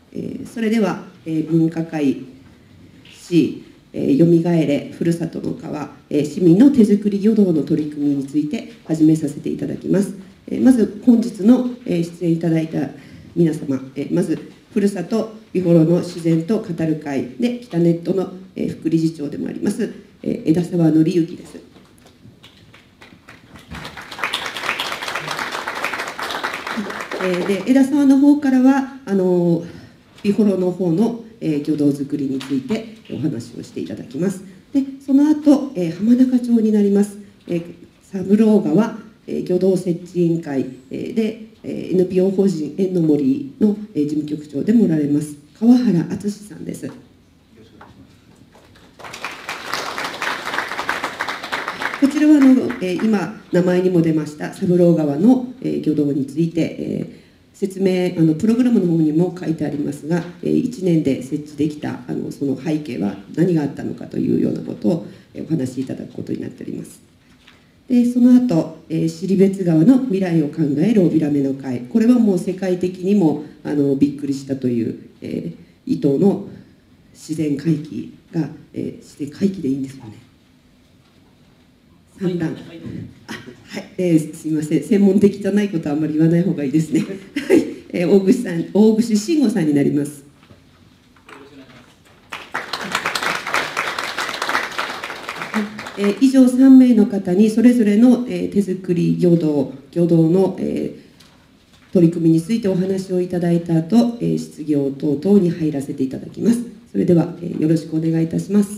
それでは、分科会し、よみがえれふるさとの川、市民の手作り漁業の取り組みについて始めさせていただきます。まず本日の出演いただいた皆様、まずふるさと美幌の自然と語る会で北ネットの副理事長でもあります枝沢紀之です。で枝沢の方からは美幌の方の漁業づくりについてお話をしていただきます。でその後、浜中町になります、三郎川漁業設置委員会でNPO 法人縁の森の事務局長でもおられます川原敦さんです。こちらは今名前にも出ました三郎川の漁業について説明プログラムの方にも書いてありますが1年で設置できたその背景は何があったのかというようなことをお話しいただくことになっております。でその後、尻別川の未来を考えるおびらめの会、これはもう世界的にもびっくりしたという、伊東の自然回帰が、自然回帰でいいんですよね。産卵、はい、すいません、専門的じゃないことはあんまり言わない方がいいですね。はい、大串慎吾さんになります。以上3名の方にそれぞれの手作り漁業の取り組みについてお話をいただいた後、質疑応答等に入らせていただきます。それではよろしくお願いいたします。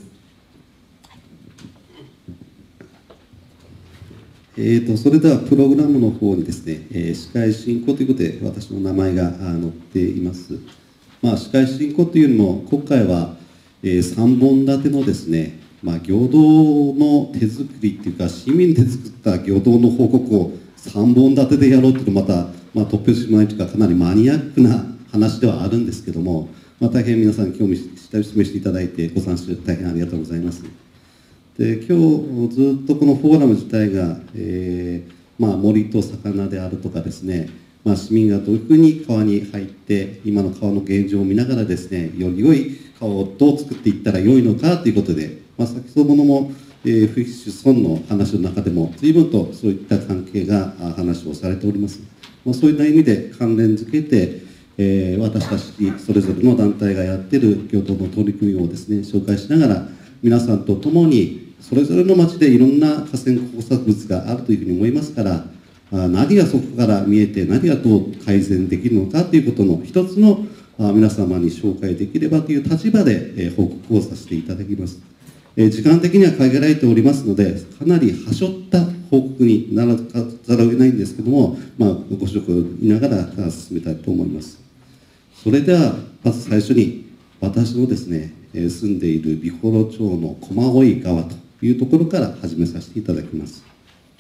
それではプログラムの方にですね、司会進行ということで私の名前が載っています。司会進行というのも今回は3本立てのですね、漁業の手作りっていうか市民で作った漁業の報告を3本立てでやろうというのはまた突拍子もないというかかなりマニアックな話ではあるんですけども、大変皆さん興味示していただいてご参集大変ありがとうございます。で今日ずっとこのフォーラム自体が、森と魚であるとかですね、市民がどういうふうに川に入って今の川の現状を見ながらですね、より良い川をどう作っていったら良いのかということで、先ほどもフィッシュ村の話の中でも随分とそういった関係が話をされております。そういった意味で関連づけて、私たちそれぞれの団体がやっている漁業の取り組みをですね紹介しながら皆さんと共にそれぞれの町でいろんな河川工作物があるというふうに思いますから、何がそこから見えて何がどう改善できるのかということの一つの皆様に紹介できればという立場で報告をさせていただきます。時間的には限られておりますのでかなりはしょった報告にならざるを得ないんですけども、ご指導を見ながら進めたいと思います。それではまず最初に私のですね住んでいる美幌町の駒追川というところから始めさせていただきます。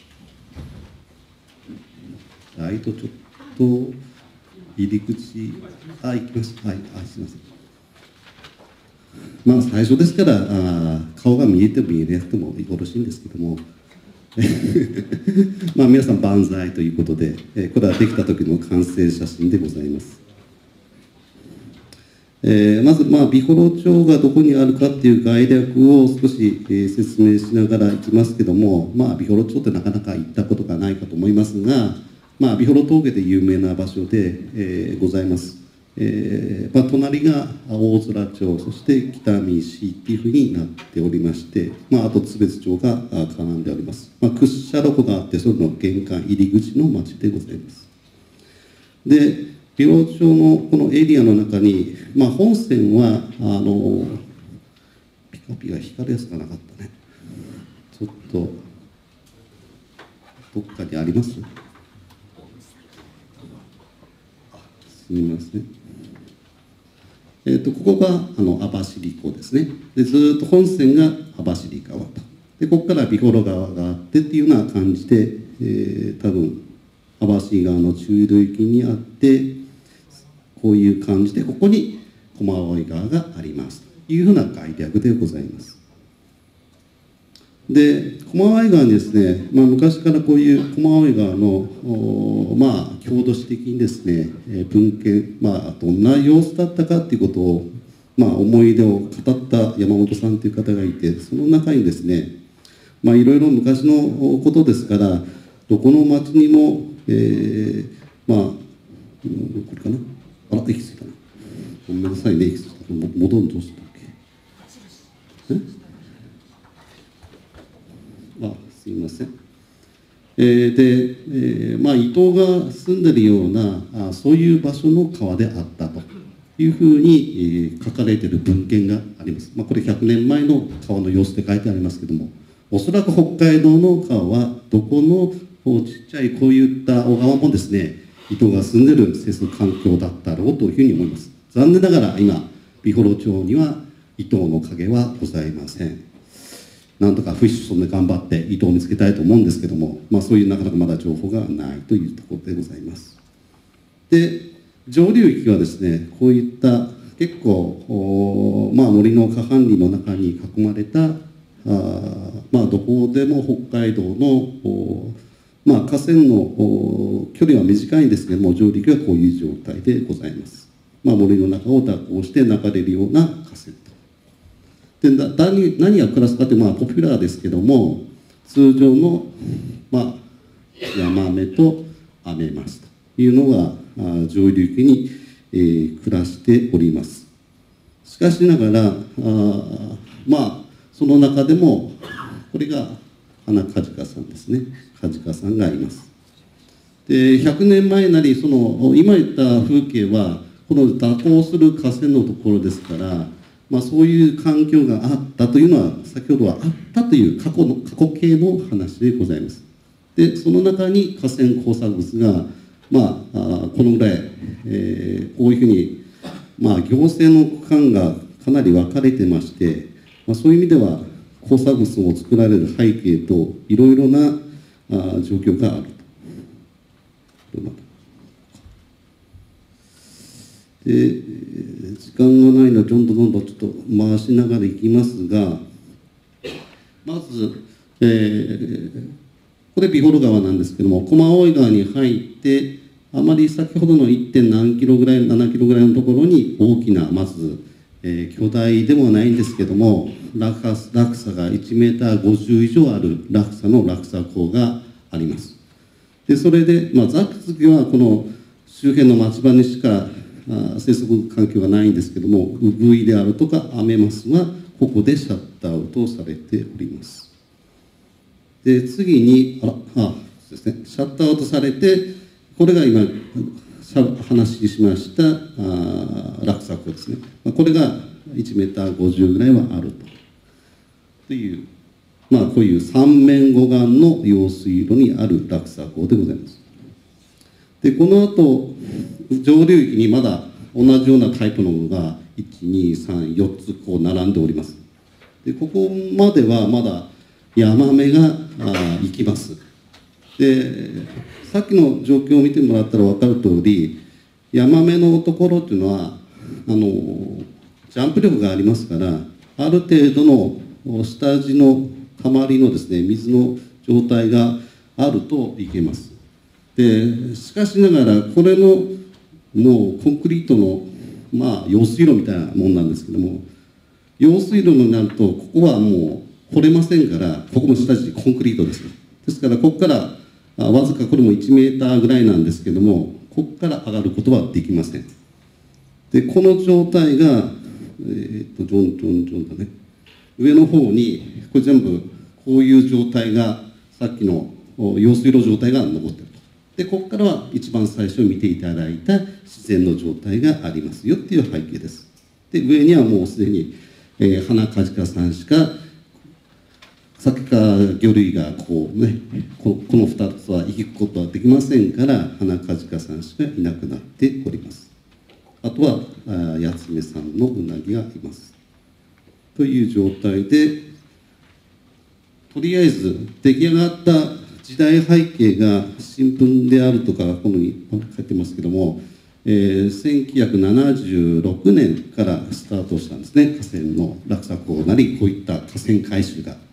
ライトちょっと入り口行きます。はい、すみません。最初ですから顔が見えても見えなくてもよろしいんですけども皆さん万歳ということで、これはできた時の完成写真でございます。まず美幌町がどこにあるかっていう概略を少し、説明しながらいきますけども、美幌町ってなかなか行ったことがないかと思いますが、美幌峠で有名な場所で、ございます。隣が大空町、そして北見市っていうふうになっておりまして、あと津別町が絡んでおります。屈斜路湖があってそれの玄関入り口の町でございます。で美幌町のこのエリアの中に、本線はピカピカ光るやつがなかったね。ちょっとどっかにあります？すみません。ここが網走港ですね。でずっと本線が網走川と。でここから美幌川があってっていうような感じで、多分網走川の中流域にあって。こういう感じでここに駒追川がありますというふうな概略でございます。 で駒合川にですね、昔からこういう駒合川の郷土史的にですね、文献、どんな様子だったかっていうことを、思い出を語った山本さんという方がいて、その中にですね、いろいろ昔のことですから、どこの町にも、これかな、息ついたな、ごめんなさいね、息ついた、戻るどうしたっけ、すいません。で、伊藤が住んでるようなそういう場所の川であったというふうに、書かれている文献があります。これ100年前の川の様子で書いてありますけども、おそらく北海道の川はどこのちっちゃいこういった小川もですね、伊藤が住んでる生息環境だったろうというふうに思います。残念ながら今美幌町には伊藤の影はございません。なんとかフィッシュソンで頑張って伊藤を見つけたいと思うんですけども、そういうなかなかまだ情報がないというところでございます。で、上流域はですね、こういった結構森の河畔林の中に囲まれたどこでも北海道の河川の距離は短いんですけども、上流はこういう状態でございます。森の中を蛇行して流れるような河川と。で、何がクラスかってポピュラーですけども、通常のヤマメとアメマスというのが上流域に、暮らしております。しかしながらその中でもこれが花カジカさんですね。カジカさんがいます。で、100年前なり今言った風景はこの蛇行する河川のところですから、そういう環境があったというのは先ほどはあったという過去形の話でございます。で、その中に河川工作物がこのぐらい、こういうふうに行政の区間がかなり分かれてまして、そういう意味では工作物を作られる背景といろいろな状況があると。で、時間がないのでどんどんちょっと回しながらいきますが、まず、これ美幌川なんですけども、駒追川に入ってあまり先ほどの 1. 何キロぐらい7キロぐらいのところに大きなまず、巨大でもないんですけども落差が1メーター50以上ある落差の落差口があります。で、それで、ザクツキはこの周辺の町場にしか生息環境がないんですけども、ウグイであるとかアメマスはここでシャットアウトされております。で、次にですね、シャットアウトされて、これが今話しました落差口ですね。これが1メーター50ぐらいはあるという、こういう三面護岸の用水路にある落差口でございます。で、この後上流域にまだ同じようなタイプのものが1,2,3,4つこう並んでおります。で、ここまではまだヤマメが行きます。で、さっきの状況を見てもらったら分かる通り、ヤマメのところっていうのはジャンプ力がありますから、ある程度の下地のたまりのですね、水の状態があるといけます。で、しかしながらこれのもうコンクリートの用水路みたいなもんなんですけども、用水路になるとここはもう掘れませんから、ここも下地コンクリートです。ですからここからわずかこれも1メーターぐらいなんですけども、ここから上がることはできません。で、この状態がジョンだね、上の方にこれ全部こういう状態がさっきの用水路状態が残っていると。で、ここからは一番最初見ていただいた自然の状態がありますよっていう背景です。で、上にはもうすでに、花カジカさんしかサッカー魚類がこの2つは生くことはできませんから、花カジカさんしかいなくなっております。あとはヤツメさんのウナギがいますという状態で、とりあえず出来上がった時代背景が新聞であるとかこのに書いてますけども、1976年からスタートしたんですね。河川の落差口なりこういった河川改修が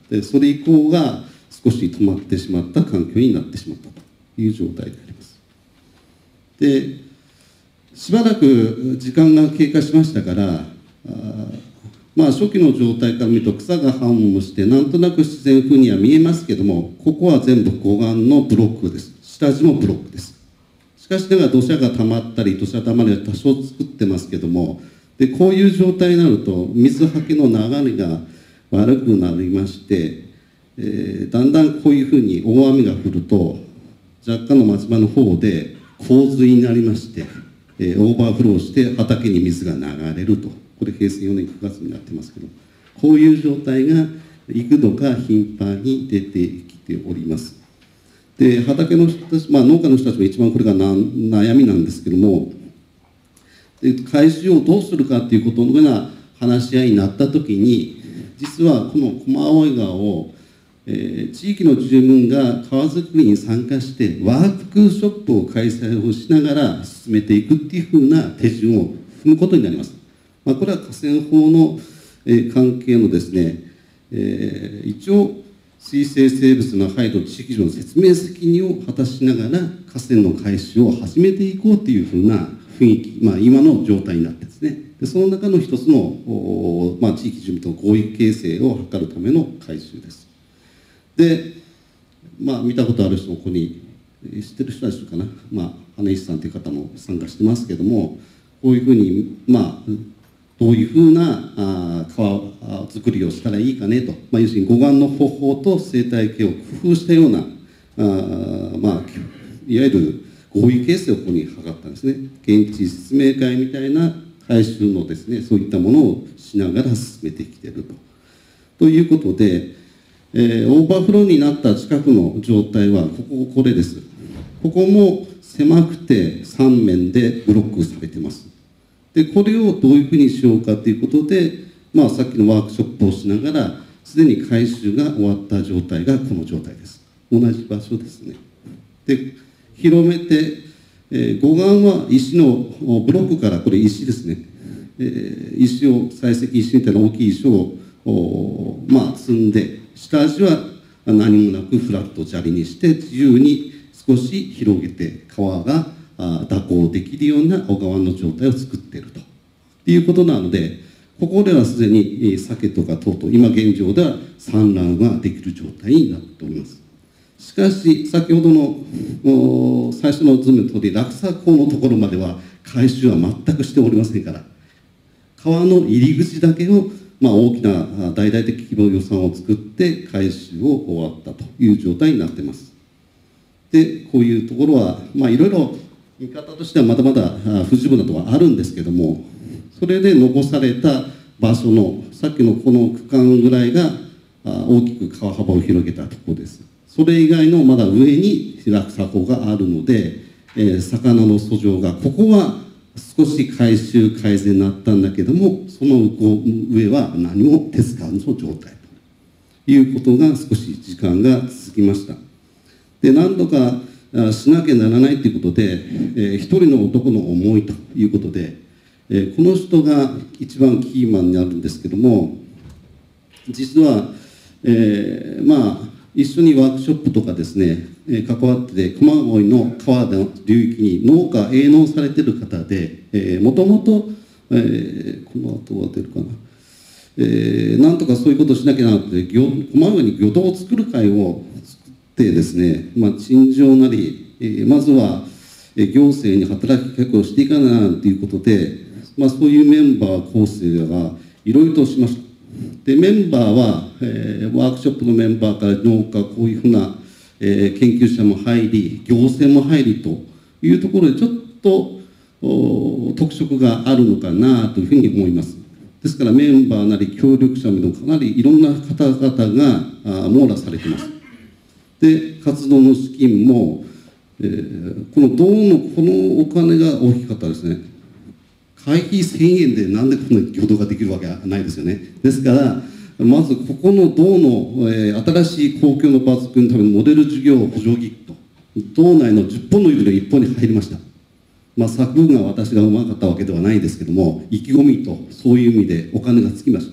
でそれ以降が少し止まってしまった環境になってしまったという状態であります。でしばらく時間が経過しましたから、初期の状態から見ると草が繁茂してなんとなく自然風には見えますけども、ここは全部護岸のブロックです。下地もブロックです。しかしながら土砂が溜まったり土砂溜まりは多少作ってますけども、でこういう状態になると水はけの流れが悪くなりまして、だんだんこういうふうに大雨が降ると若干の町場の方で洪水になりまして、オーバーフローして畑に水が流れると、これ平成4年9月になってますけど、こういう状態が幾度か頻繁に出てきております。で畑の人たち、農家の人たちも一番これが悩みなんですけども、で改修をどうするかということのような話し合いになった時に、実はこの駒追川を、地域の住民が川づくりに参加してワークショップを開催をしながら進めていくっていうふうな手順を踏むことになります。これは河川法の、関係のですね、一応水生生物の配慮地域上の説明責任を果たしながら河川の改修を始めていこうというふうな雰囲気、今の状態になってですね、でその中の一つの、地域住民との合意形成を図るための改修です。で、見たことある人もここに知ってる人たちかな、花石さんという方も参加してますけども、こういうふうに、どういうふうな川作りをしたらいいかねと、要するに護岸の方法と生態系を工夫したような、いわゆる合意形成をここに図ったんですね。現地説明会みたいな改修のですね、そういったものをしながら進めてきていると。ということで、オーバーフローになった近くの状態はこれです。ここも狭くて3面でブロックされています。でこれをどういうふうにしようかということで、さっきのワークショップをしながらすでに改修が終わった状態がこの状態です。同じ場所ですね。で広めて、護岸は石のブロックから、これ石ですね、石を採石石みたいな大きい石を積んで、下地は何もなくフラット砂利にして自由に少し広げて川が蛇行できるような小川の状態を作っているということなので、ここではすでに鮭とか等々今現状では産卵ができる状態になっております。しかし先ほどの最初の図のとおり落差口のところまでは改修は全くしておりませんから、川の入り口だけを大きな大々的規模予算を作って改修を終わったという状態になっています。でこういうところはいろいろ見方としてはまだまだ不十分なところはあるんですけども、それで残された場所のさっきのこの区間ぐらいが大きく川幅を広げたところです。それ以外のまだ上に落差口があるので、魚の遡上がここは少し改修改善になったんだけども、その上は何も手つかずの状態ということが少し時間が続きました。で何度かしなきゃならないということで、一人の男の思いということで、この人が一番キーマンになるんですけども、実は、一緒にワークショップとかですね、関わってて、熊越の川の流域に農家営農されてる方で、もともとこの後は出るかな、なんとかそういうことをしなきゃなって、熊越に漁道を作る会を作ってですね、陳情なり、まずは行政に働きかけをしていかなということで、そういうメンバー構成がいろいろとしました。でメンバーは、ワークショップのメンバーから農家、こういうふうな、研究者も入り、行政も入りというところでちょっと特色があるのかなというふうに思います。ですからメンバーなり協力者もかなりいろんな方々が網羅されています。で活動の資金も、この道のこのお金が大きかったですね。会費1000円でなんでこんなに漁道ができるわけはないですよね。ですからまずここの道の、新しい公共の場作りのためのモデル事業補助金と道内の10本の指の1本に入りました。作文が私がうまかったわけではないですけども、意気込みとそういう意味でお金がつきました。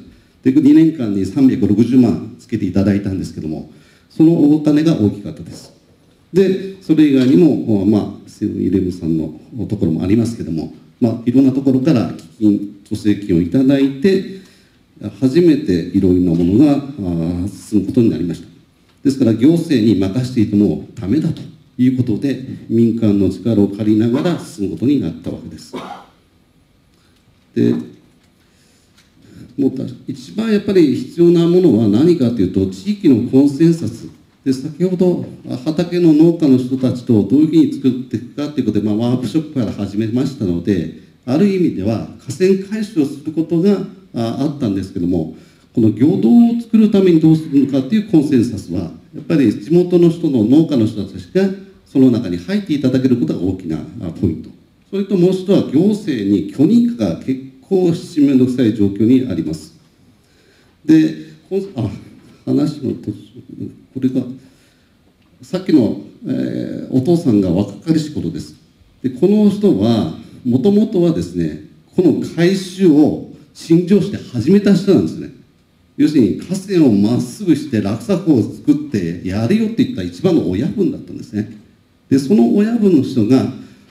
で2年間に360万つけていただいたんですけども、そのお金が大きかったです。でそれ以外にも、セブンイレブンさんのところもありますけども、いろんなところから助成金をいただいて、初めていろいろなものが進むことになりました。ですから行政に任せていてもダメだということで、民間の力を借りながら進むことになったわけです。でもう一番やっぱり必要なものは何かというと、地域のコンセンサスで、先ほど畑の農家の人たちとどういうふうに作っていくかということで、ワークショップから始めましたので、ある意味では河川改修をすることがあったんですけども、この魚道を作るためにどうするのかというコンセンサスは、やっぱり地元の人の農家の人たちがその中に入っていただけることが大きなポイント。それともう一つは行政に許認可が結構面倒くさい状況にあります。で話の途中、これがさっきの、お父さんが若かりし頃です。でこの人はもともとはですね、この改修を陳情して始めた人なんですね。要するに河川をまっすぐして落差湖を作ってやるよって言った一番の親分だったんですね。でその親分の人が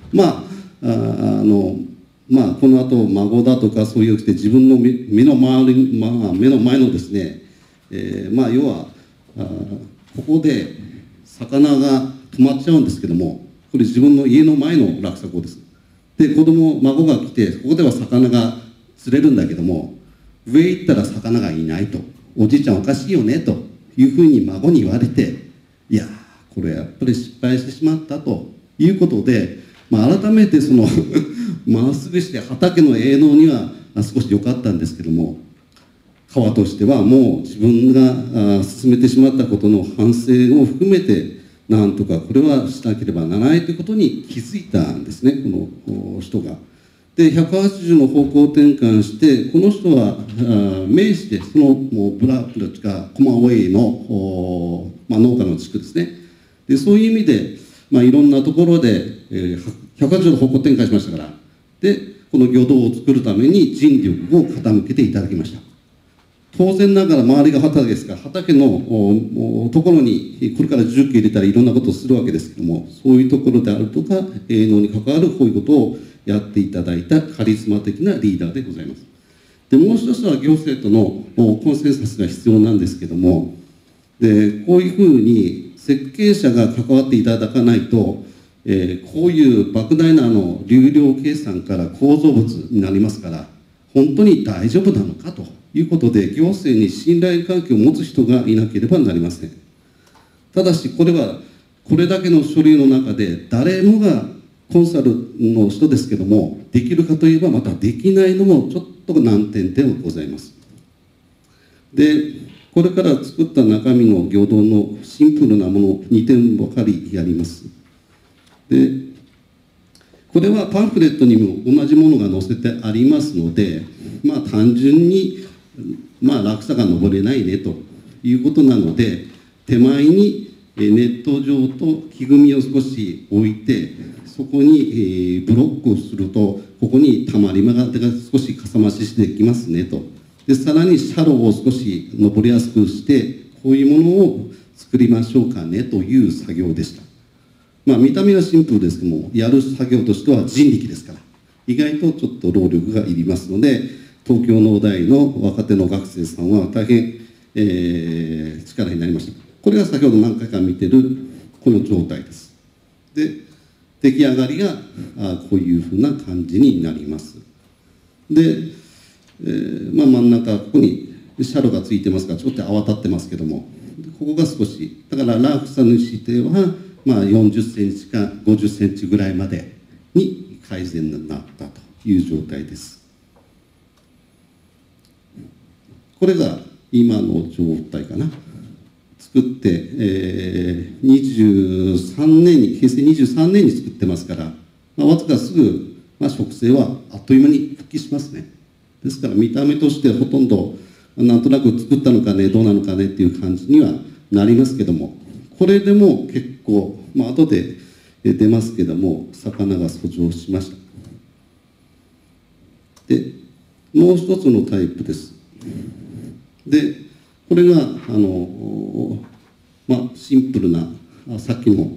この後孫だとかそういう自分の目の前のですね、要はここで魚が止まっちゃうんですけども、これ自分の家の前の落差湖です。で孫が来て、ここでは魚が釣れるんだけども、上行ったら魚がいないと、おじいちゃんおかしいよねというふうに孫に言われて、いやこれやっぱり失敗してしまったということで、改めてそのまっすぐして畑の営農には少し良かったんですけども、川としてはもう自分が進めてしまったことの反省を含めて、なんとかこれはしなければならないということに気づいたんですね、この人が。で180の方向転換して、この人は名士でそのブラックとかコマウェイの、農家の地区ですね。でそういう意味で、いろんなところで、180の方向転換しましたから、でこの魚道を作るために尽力を傾けていただきました。当然ながら周りが畑ですから、畑のところにこれから重機入れたりいろんなことをするわけですけども、そういうところであるとか営農に関わるこういうことをやっていただいたカリスマ的なリーダーでございます。でもう一つは行政とのコンセンサスが必要なんですけども、でこういうふうに設計者が関わっていただかないと、こういう莫大な流量計算から構造物になりますから、本当に大丈夫なのかということで、行政に信頼関係を持つ人がいなければなりません。ただしこれはこれだけの書類の中で誰もがコンサルの人ですけども、できるかといえばまたできないのもちょっと難点でございます。でこれから作った中身の魚道のシンプルなもの2点ばかりやります。でこれはパンフレットにも同じものが載せてありますので、単純に落差が登れないねということなので、手前にネット上と木組みを少し置いて、そこにブロックをすると、ここにたまり間が少しかさ増ししてできますねと。でさらにシャローを少し登りやすくして、こういうものを作りましょうかねという作業でした。見た目はシンプルですけども、やる作業としては人力ですから、意外とちょっと労力がいりますので、東京農大の若手の学生さんは大変、力になりました。これが先ほど何回か見てるこの状態です。で出来上がりがこういうふうな感じになります。で、真ん中ここにシャロがついてますから、ちょっと泡立ってますけども、ここが少しだから落差の指定は40センチか50センチぐらいまでに改善になったという状態です。これが今の状態かな。作って、23年に平成23年に作ってますから、わずかすぐ、植生はあっという間に復帰しますね。ですから見た目としてほとんどなんとなく作ったのかねどうなのかねっていう感じにはなりますけども、これでも結構、後で出ますけども、魚が遡上しました。でもう一つのタイプです。 でこれがシンプルなさっきの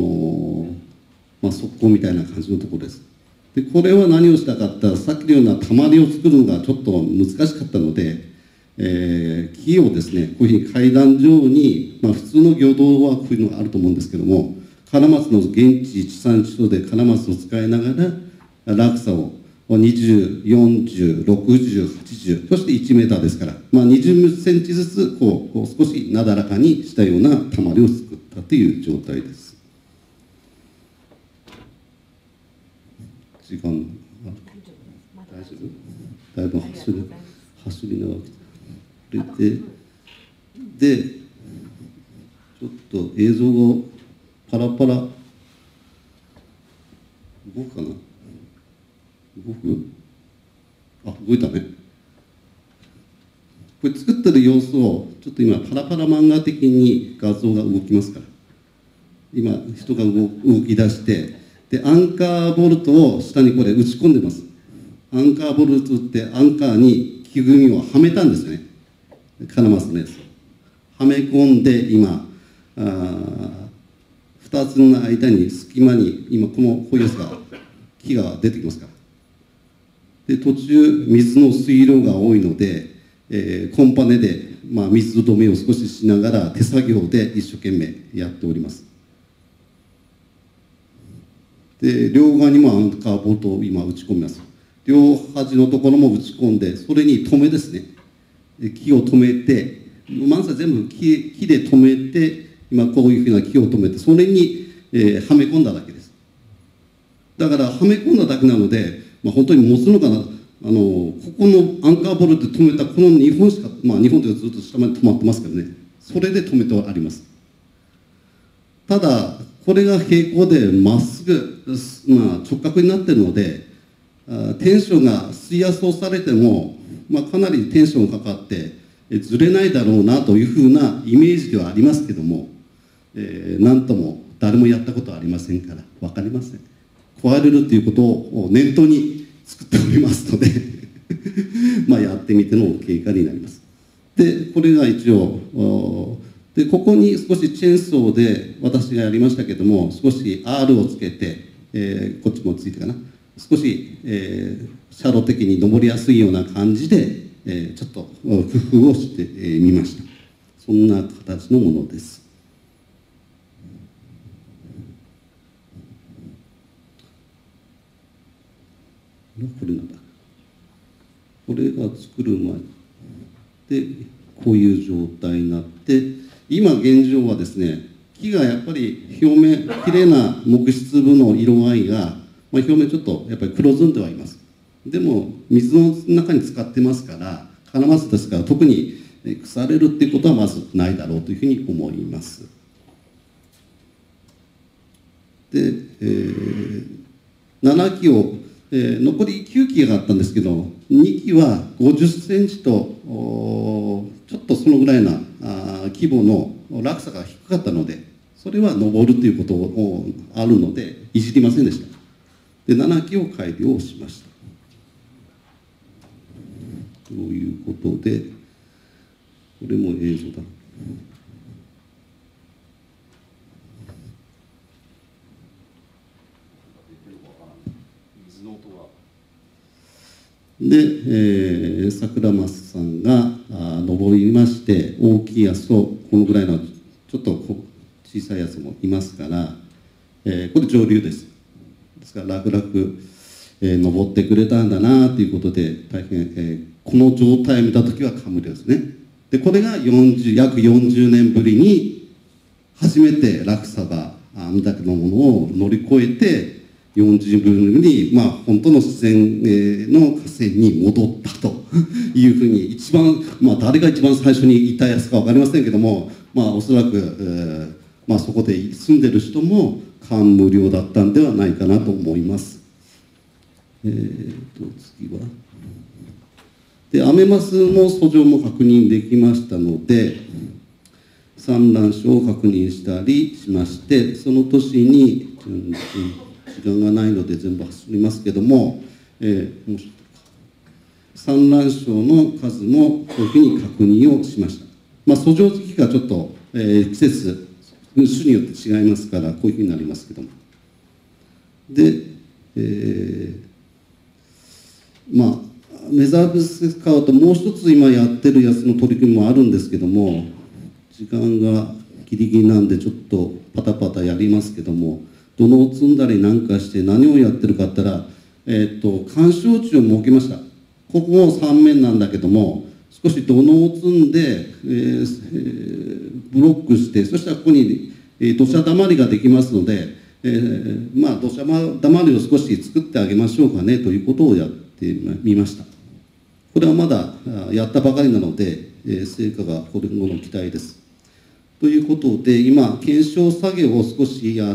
側溝みたいな感じのところです。でこれは何をしたかったら、さっきのようなたまりを作るのがちょっと難しかったので、木をですね、こういうふうに階段状に、普通の魚道はこういうのがあると思うんですけども、カラマツの現地地産地消でカラマツを使いながら落差を20、40、60、80、そして1メーターですから、20センチずつこう少しなだらかにしたようなたまりを作ったという状態です。時間大丈夫？だいぶ走りながら来て、でちょっと映像がパラパラ動くかな？動く？動いたね。これ作ってる様子をちょっと今パラパラ漫画的に画像が動きますから、今人が動き出して、でアンカーボルトを下にこれ打ち込んでます。アンカーボルトってアンカーに木組みをはめたんですね。カラマツのやつをはめ込んで、今2つの間に隙間に今こういうやつが木が出てきますから。で途中水の水量が多いので、コンパネで、水止めを少ししながら手作業で一生懸命やっております。で両側にもアンカーボルトを今打ち込みます。両端のところも打ち込んで、それに止めですね、木を止めて、まずは全部木で止めて、今こういうふうな木を止めて、それに、はめ込んだだけです。だからはめ込んだだけなので、本当に持つのかな、ここのアンカーボルトで止めたこの2本しか、2本というかずっと下まで止まってますからね、それで止めてあります。ただこれが平行でまっすぐ、直角になっているので、テンションが水圧をされても、かなりテンションがかかってずれないだろうなというふうなイメージではありますけども、なんとも誰もやったことはありませんから分かりません。壊れるということを念頭に作っておりますのでやってみての経過になります。でこれが一応でここに少しチェーンソーで私がやりましたけども、少し R をつけて、こっちもついてかな、少し、シャドウ的に登りやすいような感じで、ちょっと工夫をしてみました。そんな形のものです。これなんだ。これが作る前でこういう状態になって、今現状はですね、木がやっぱり表面きれいな木質部の色合いが、表面ちょっとやっぱり黒ずんではいます。でも水の中に使ってますから、カラマツですから特に腐れるっていうことはまずないだろうというふうに思います。で、7基を、残り9基があったんですけど、2基は50センチとちょっとそのぐらいな規模の落差が低かったので、それは登るということをあるのでいじりませんでした。で7基を改良しました。ということで、これも映像だ。で、桜増さんが登りまして、大きいやつとこのぐらいのちょっと小さいやつもいますから、これ上流です。ですから楽々、登ってくれたんだなということで大変、この状態を見た時は感無量ですね。でこれが約40年ぶりに初めて落差があんだけのものを乗り越えて、40分に、本当の自然の河川に戻ったというふうに、一番、誰が一番最初に言ったやつか分かりませんけども、おそらく、そこで住んでる人も感無量だったんではないかなと思います。次は。で、アメマスの遡上も確認できましたので、産卵床を確認したりしまして、その年に、時間がないので全部走りますけども、 産卵床の数もこういうふうに確認をしました。遡上時期がちょっと、季節種によって違いますからこういうふうになりますけども、で、メザーブスカウトもう一つ今やってるやつの取り組みもあるんですけども、時間がギリギリなんでちょっとパタパタやりますけども、土のを積んだりなんかして何をやってるかって言ったら、緩衝地を設けました。ここも3面なんだけども、少し土のを積んで、ブロックして、そしたらここに、土砂だまりができますので、土砂だまりを少し作ってあげましょうかねということをやってみました。これはまだやったばかりなので、成果がこれ後の期待です。ということで、今、検証作業を少しやって、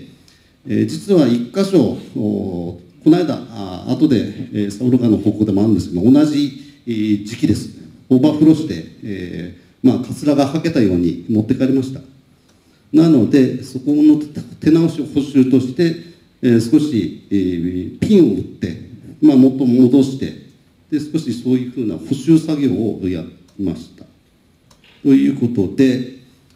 実は1箇所、この間、後でサウル川の方向でもあるんですけど、同じ時期です。オーバーフローして、カツラがはけたように持って帰りました。なので、そこの手直しを補修として、少し、ピンを打って、もっと戻して、で少しそういうふうな補修作業をやりました。ということで、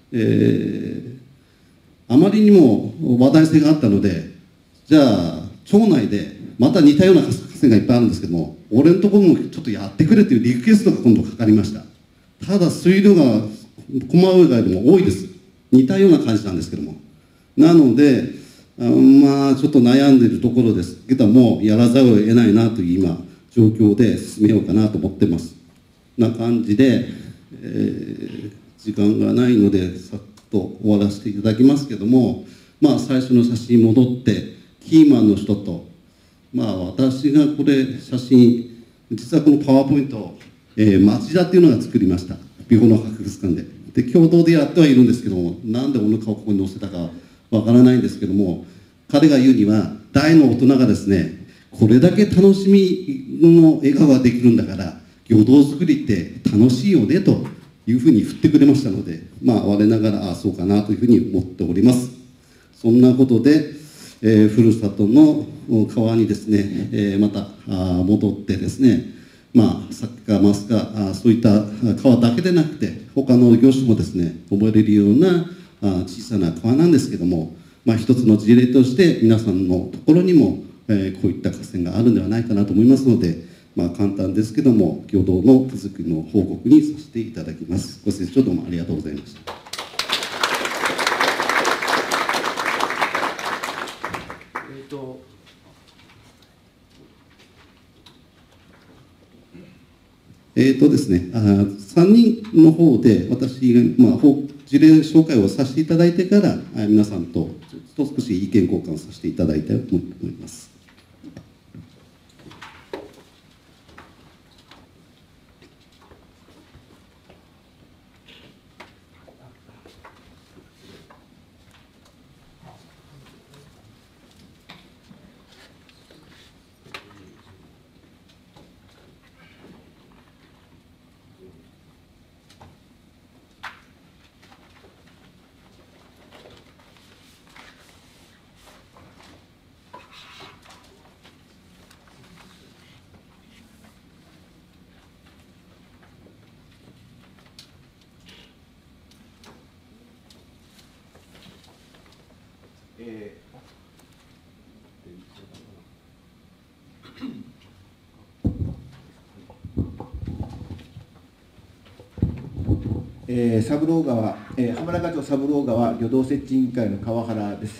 あまりにも話題性があったので、じゃあ、町内でまた似たような河川がいっぱいあるんですけども、俺のところもちょっとやってくれというリクエストが今度かかりました。ただ、水量が駒上外でも多いです。似たような感じなんですけども。なので、ちょっと悩んでいるところですけども、やらざるを得ないなという今、状況で進めようかなと思ってます。な感じで、時間がないので、さっと終わらせていただきますけども、最初の写真に戻って、キーマンの人と、私がこれ、写真、実はこのパワーポイント、町田っていうのが作りました。美穂の博物館で。で、共同でやってはいるんですけども、なんで俺の顔をここに載せたかわからないんですけども、彼が言うには、大の大人がですね、これだけ楽しみの笑顔ができるんだから、魚道作りって楽しいよねというふうに振ってくれましたので、我ながら、そうかなというふうに思っております。そんなことで、ふるさとの川にですね、また戻ってですね、サッカー、マスカー、そういった川だけでなくて、他の業種もですね、覚えれるような小さな川なんですけども、一つの事例として皆さんのところにも、こういった河川があるんではないかなと思いますので、簡単ですけども、魚道の手作りの報告にさせていただきます。ご清聴どうもありがとうございました。ですね、3人の方で私が、事例紹介をさせていただいてから、皆さんと少し意見交換をさせていただいたいと思います。 三郎川、浜中町三郎川漁道設置委員会の川原です。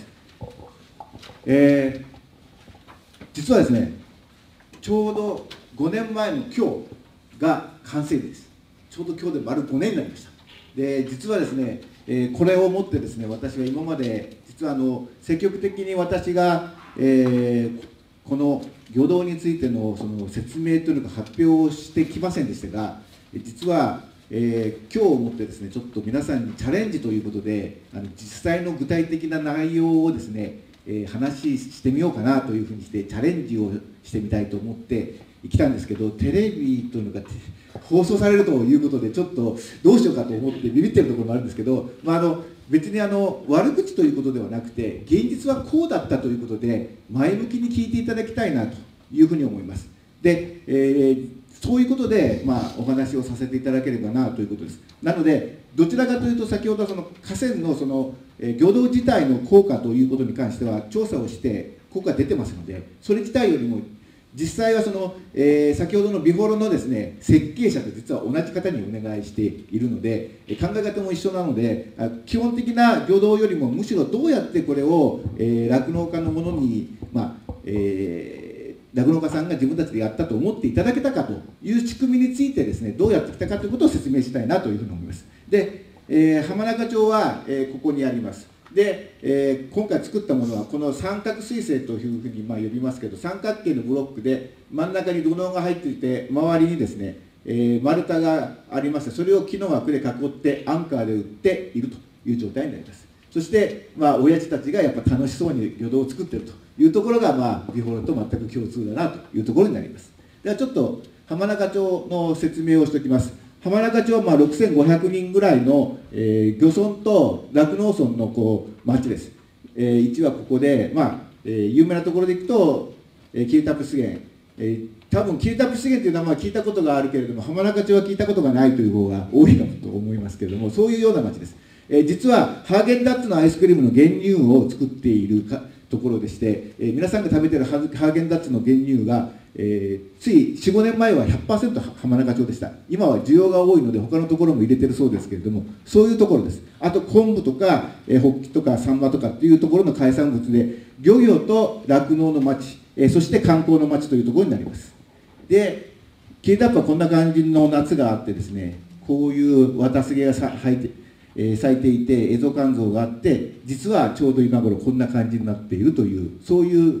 実はですね、ちょうど5年前の今日が完成です。ちょうど今日で丸5年になりました。で、実はですね、これをもってですね、私は今まで実は積極的に私が、この漁道についてのその説明というのか発表をしてきませんでしたが、実は今日をもってですね、ちょっと皆さんにチャレンジということで、実際の具体的な内容をですね、話してみようかなというふうにしてチャレンジをしてみたいと思って来たんですけど、テレビというのが放送されるということでちょっとどうしようかと思ってビビってるところもあるんですけど、別に悪口ということではなくて、現実はこうだったということで前向きに聞いていただきたいなというふうに思います。で、 そういうことで、お話をさせていただければなということです。なので、どちらかというと、先ほどその河川の魚道自体の効果ということに関しては、調査をして、効果が出てますので、それ自体よりも、実際は先ほどのビフォロのですね、設計者と実は同じ方にお願いしているので、考え方も一緒なので、基本的な魚道よりも、むしろどうやってこれを酪農家のものに、酪農家さんが自分たちでやったと思っていただけたかという仕組みについてですね、どうやってきたかということを説明したいなというふうに思います。で、浜中町は、ここにあります。で、今回作ったものはこの三角水星というふうに呼びますけど、三角形のブロックで真ん中に土のうが入っていて、周りにですね、丸太がありまして、それを木の枠で囲ってアンカーで打っているという状態になります。そして、親父たちがやっぱ楽しそうに魚道を作っているというところが、ビフォロと全く共通だなというところになります。ではちょっと浜中町の説明をしておきます。浜中町は6500人ぐらいの、漁村と酪農村の町です。1はここで、有名なところでいくと、キリタプ湿原、多分キリタプ湿原という名前は聞いたことがあるけれども、浜中町は聞いたことがないという方が多いかと思いますけれども、そういうような町です。実はハーゲンダッツのアイスクリームの原乳を作っているところでして、皆さんが食べているハーゲンダッツの原乳が、つい 4,5 年前は 100% 浜中町でした。今は需要が多いので他のところも入れてるそうですけれども、そういうところです。あと昆布とかホッキとかサンマとかっていうところの海産物で、漁業と酪農の町、そして観光の町というところになります。で、キリタップはこんな感じの夏があってですね、こういう綿杉が咲いていて、エゾ肝臓があって、実はちょうど今頃こんな感じになっているという、そういう、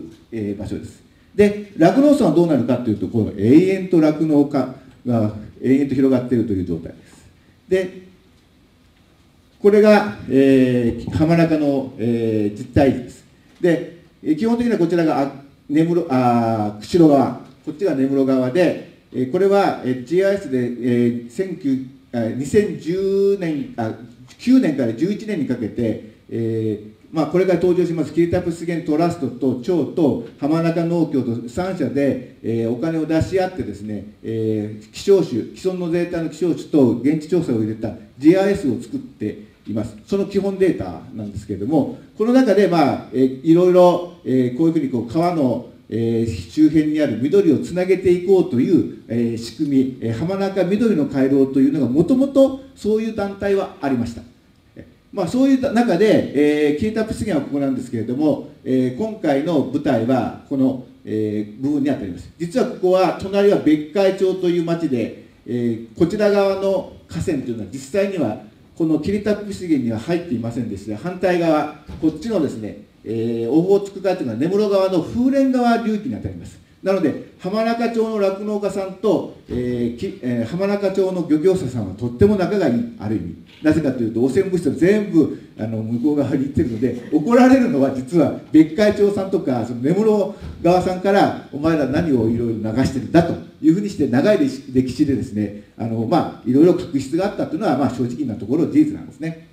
場所です。で、酪農村はどうなるかというと、この永遠と酪農家が永遠と広がっているという状態です。で、これが、浜中の、実態図です。で、基本的にはこちらが釧路川、こっちが根室川で、これは GIS で、2010年9年から11年にかけて、これから登場しますキリタプ湿原トラストと町と浜中農協と3社で、お金を出し合ってですね、希少種、既存のデータの希少種と現地調査を入れた GIS を作っています。その基本データなんですけれども、この中で、いろいろ、こういうふうに川の周辺にある緑をつなげていこうという仕組み、浜中緑の回廊というのがもともとそういう団体はありました。そういう中で、キリタプ湿原はここなんですけれども、今回の舞台はこの、部分にあたります。実はここは隣は別海町という町で、こちら側の河川というのは実際にはこのキリタプ湿原には入っていませんでした。反対側、こっちのですね、オホーツク海というのは根室川の風蓮川流域にあたります。なので浜中町の酪農家さんと、浜中町の漁業者さんはとっても仲がいい、ある意味。なぜかというと汚染物質を全部向こう側に行ってるので、怒られるのは実は別海町さんとかその根室川さんから、お前ら何をいろいろ流してるんだというふうにして、長い歴史でですね、いろいろ確執があったというのは、正直なところ事実なんですね。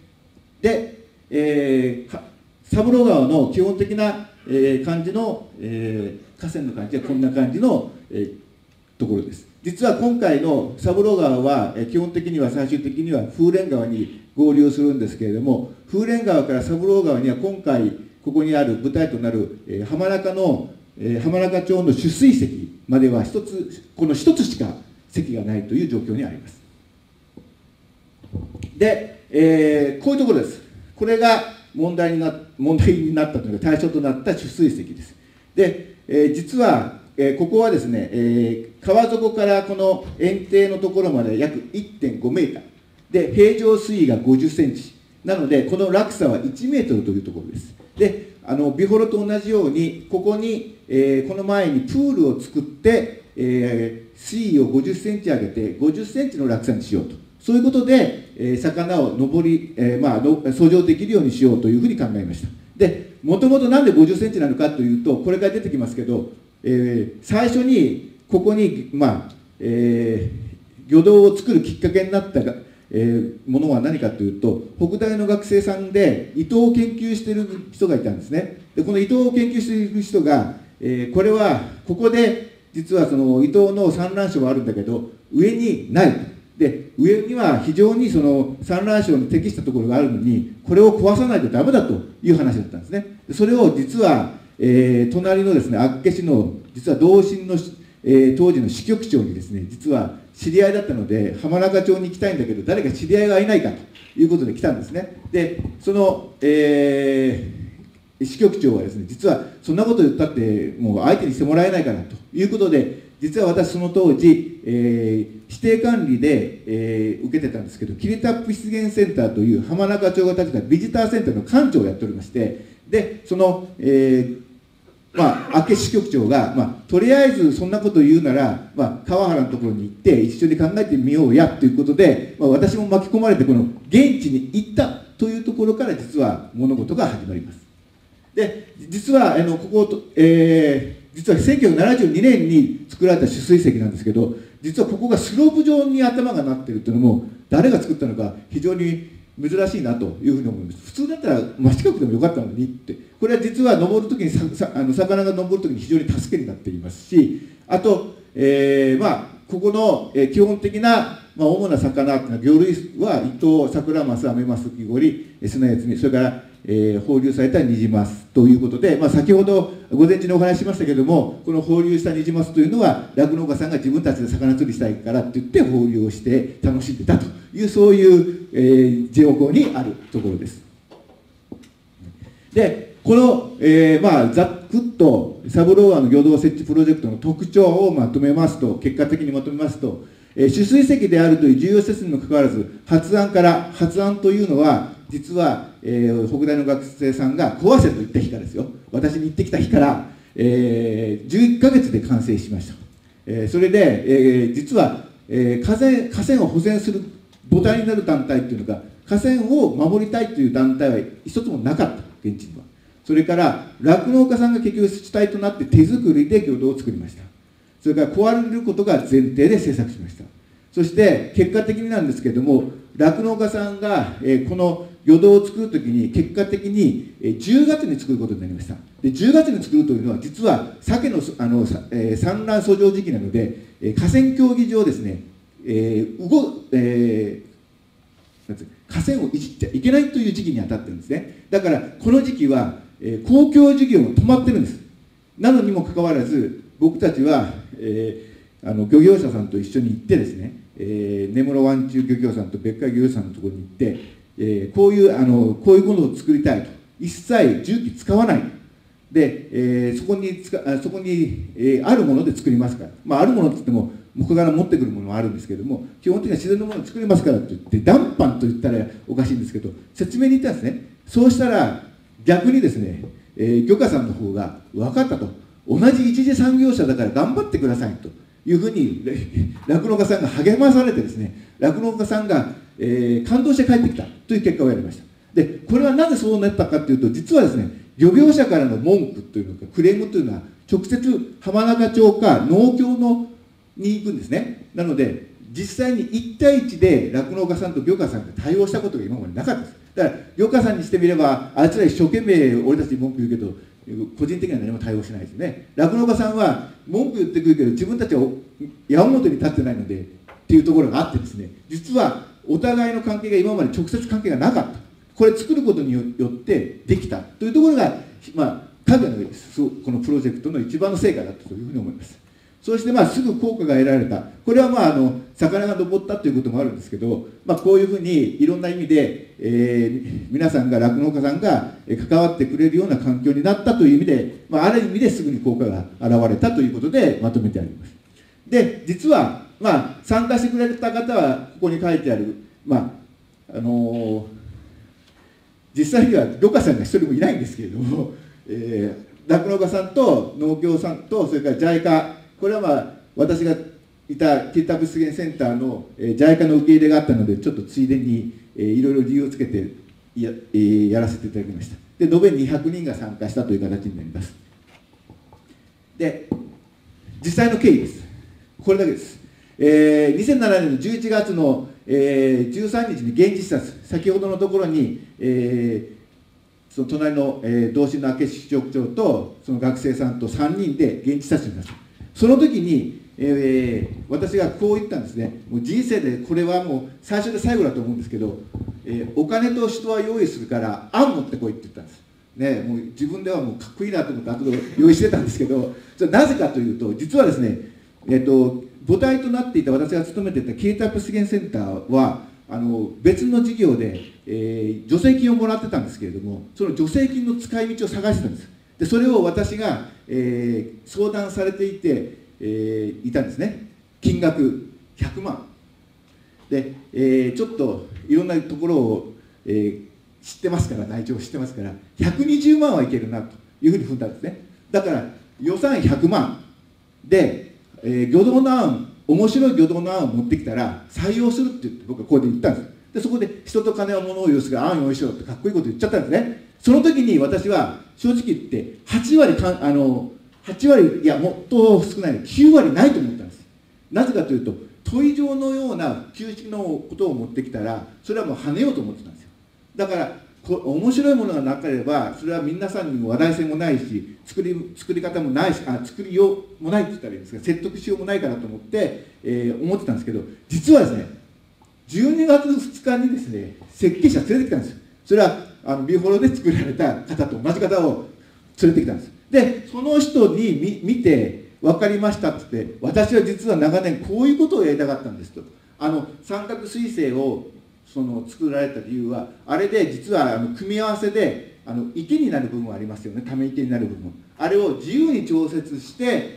で、三郎川の基本的な、感じの、河川の感じはこんな感じの、ところです。実は今回の三郎川は、基本的には最終的には風蓮川に合流するんですけれども、風蓮川から三郎川には今回ここにある舞台となる、浜中町の取水堰まではこの一つしか堰がないという状況にあります。で、こういうところです。これが問題になったというか対象となった取水堰です。で、実は、ここはですね、川底からこの堰堤のところまで約 1.5 メーターで、平常水位が50センチなので、この落差は1メートルというところです。で、ビフォロと同じようにここに、この前にプールを作って、水位を50センチ上げて50センチの落差にしようと、そういうことで、魚を遡上できるようにしようというふうに考えました。で、もともとなんで50センチなのかというと、これから出てきますけど、最初にここに、魚道を作るきっかけになったものは何かというと、北大の学生さんで伊藤を研究している人がいたんですね。で、この伊藤を研究している人が、これはここで、 実はその伊東の産卵床はあるんだけど上にないと。で上には非常にその産卵床に適したところがあるのにこれを壊さないとダメだという話だったんですね。それを実は、隣のですね厚岸の実は同心の、当時の支局長にですね実は知り合いだったので浜中町に行きたいんだけど誰か知り合いがいないかということで来たんですね。でその、支局長はですね実はそんなこと言ったってもう相手にしてもらえないかなということで実は私その当時、指定管理で、受けてたんですけどキリタップ出現センターという浜中町が建てたビジターセンターの館長をやっておりましてでその、明智支局長が、とりあえずそんなことを言うなら、川原のところに行って一緒に考えてみようやということで、私も巻き込まれてこの現地に行ったというところから実は物事が始まります。で実はここ、実は1972年に作られた取水石なんですけど実はここがスロープ状に頭がなっているというのも誰が作ったのか非常に珍しいなというふうに思います。普通だったら真四角でもよかったのにってこれは実は登るときに魚が登るときに非常に助けになっていますしあと、ここの基本的な、主な魚というのは魚類はイトウ、サクラマス、アメマス、キゴリ、スナヤツミそれから放流されたニジマスということで、先ほど午前中にお話ししましたけれどもこの放流したニジマスというのは酪農家さんが自分たちで魚釣りしたいからって言って放流をして楽しんでたというそういう、情報にあるところです。でこの、ざっくっと三郎湾の魚道設置プロジェクトの特徴をまとめますと結果的にまとめますと、取水石であるという重要施設にもかかわらず発案というのは実は、北大の学生さんが壊せと言った日からですよ私に行ってきた日から、11ヶ月で完成しました、それで、実は、河川を保全する母体になる団体というのが河川を守りたいという団体は一つもなかった現地には。それから酪農家さんが結局主体となって手作りで魚道を作りました。それから壊れることが前提で制作しました。そして結果的になんですけれども酪農家さんが、この魚道を作るときに結果的に10月に作ることになりました。で10月に作るというのは実は鮭の産卵遡上時期なので河川競技場ですね、河川をいじっちゃいけないという時期に当たってるんですね。だからこの時期は、公共事業も止まってるんです。なのにもかかわらず僕たちは、漁業者さんと一緒に行ってですね、根室湾中漁協さんと別海漁業者さんのところに行って、こういうものを作りたいと一切重機使わないで、そこにあるもので作りますから、あるものって言っても他から持ってくるものもあるんですけれども基本的には自然のものを作りますからと言って談判と言ったらおかしいんですけど説明に行ったんですね。そうしたら逆にですね、漁家さんの方が分かったと同じ一次産業者だから頑張ってくださいというふうに酪農家さんが励まされてですね酪農家さんが、感動して帰ってきたという結果をやりました。でこれはなぜそうなったかというと実はですね漁業者からの文句というのかクレームというのは直接浜中町か農協に行くんですね。なので実際に1対1で酪農家さんと漁家さんが対応したことが今までなかったです。だから漁家さんにしてみればあいつら一生懸命俺たちに文句言うけど個人的には何も対応しないですよね。酪農家さんは文句言ってくるけど自分たちは矢面に立ってないのでっていうところがあってですね実はお互いの関係が今まで直接関係がなかった。これ作ることによってできたというところが影のこのプロジェクトの一番の成果だったというふうに思います。そしてすぐ効果が得られた。これは魚が登ったということもあるんですけど、こういうふうにいろんな意味で、皆さんが酪農家さんが関わってくれるような環境になったという意味で、ある意味ですぐに効果が現れたということでまとめてあります。で実は、参加してくれた方はここに書いてある、実際には漁家さんが一人もいないんですけれども、酪農家さんと農協さんとそれから JICA、これは私がいたキリタップ出現センターの JICA の受け入れがあったのでちょっとついでにいろいろ理由をつけてやらせていただきました。で延べ200人が参加したという形になります。で実際の経緯です。これだけです。2007年の11月の、13日に現地視察先ほどのところに、その隣の同心の明智支局長とその学生さんと3人で現地視察しました。 その時に、私がこう言ったんですね。もう人生でこれはもう最初で最後だと思うんですけど、お金と人は用意するから案持ってこいって言ったんです。ね、もう自分ではもうかっこいいなと思って後で用意してたんですけど、それなぜかというと、実はですね、母体となっていた私が勤めていたケータップ資源センターは別の事業で、助成金をもらってたんですけれども、その助成金の使い道を探してたんです。でそれを私が、相談されていて、いたんですね。金額100万で、ちょっといろんなところを、知ってますから、内調知ってますから、120万はいけるなというふうに踏んだんですね。だから予算100万で、魚道の案、面白い魚道の案を持ってきたら採用するって言って僕はここで言ったんです。でそこで人と金は物を要する案を用意しろってかっこいいこと言っちゃったんですね。その時に私は正直言って8割いやもっと少ない9割ないと思ったんです。なぜかというと問い状のような旧式のことを持ってきたらそれはもう跳ねようと思ってたんですよ。だから面白いものがなければそれは皆さんにも話題性もないし作り方もないし作りようもないって言ったらいいんですが説得しようもないかなと思って、思ってたんですけど、実はですね12月2日にですね設計者連れてきたんですよ。それはビューフォロで作られた方と同じ方を連れてきたんです。でその人に見て分かりましたって言って、私は実は長年こういうことをやりたかったんですと。三角彗星を作られた理由はあれで実は組み合わせで池になる部分ありますよね。ため池になる部分、あれを自由に調節して、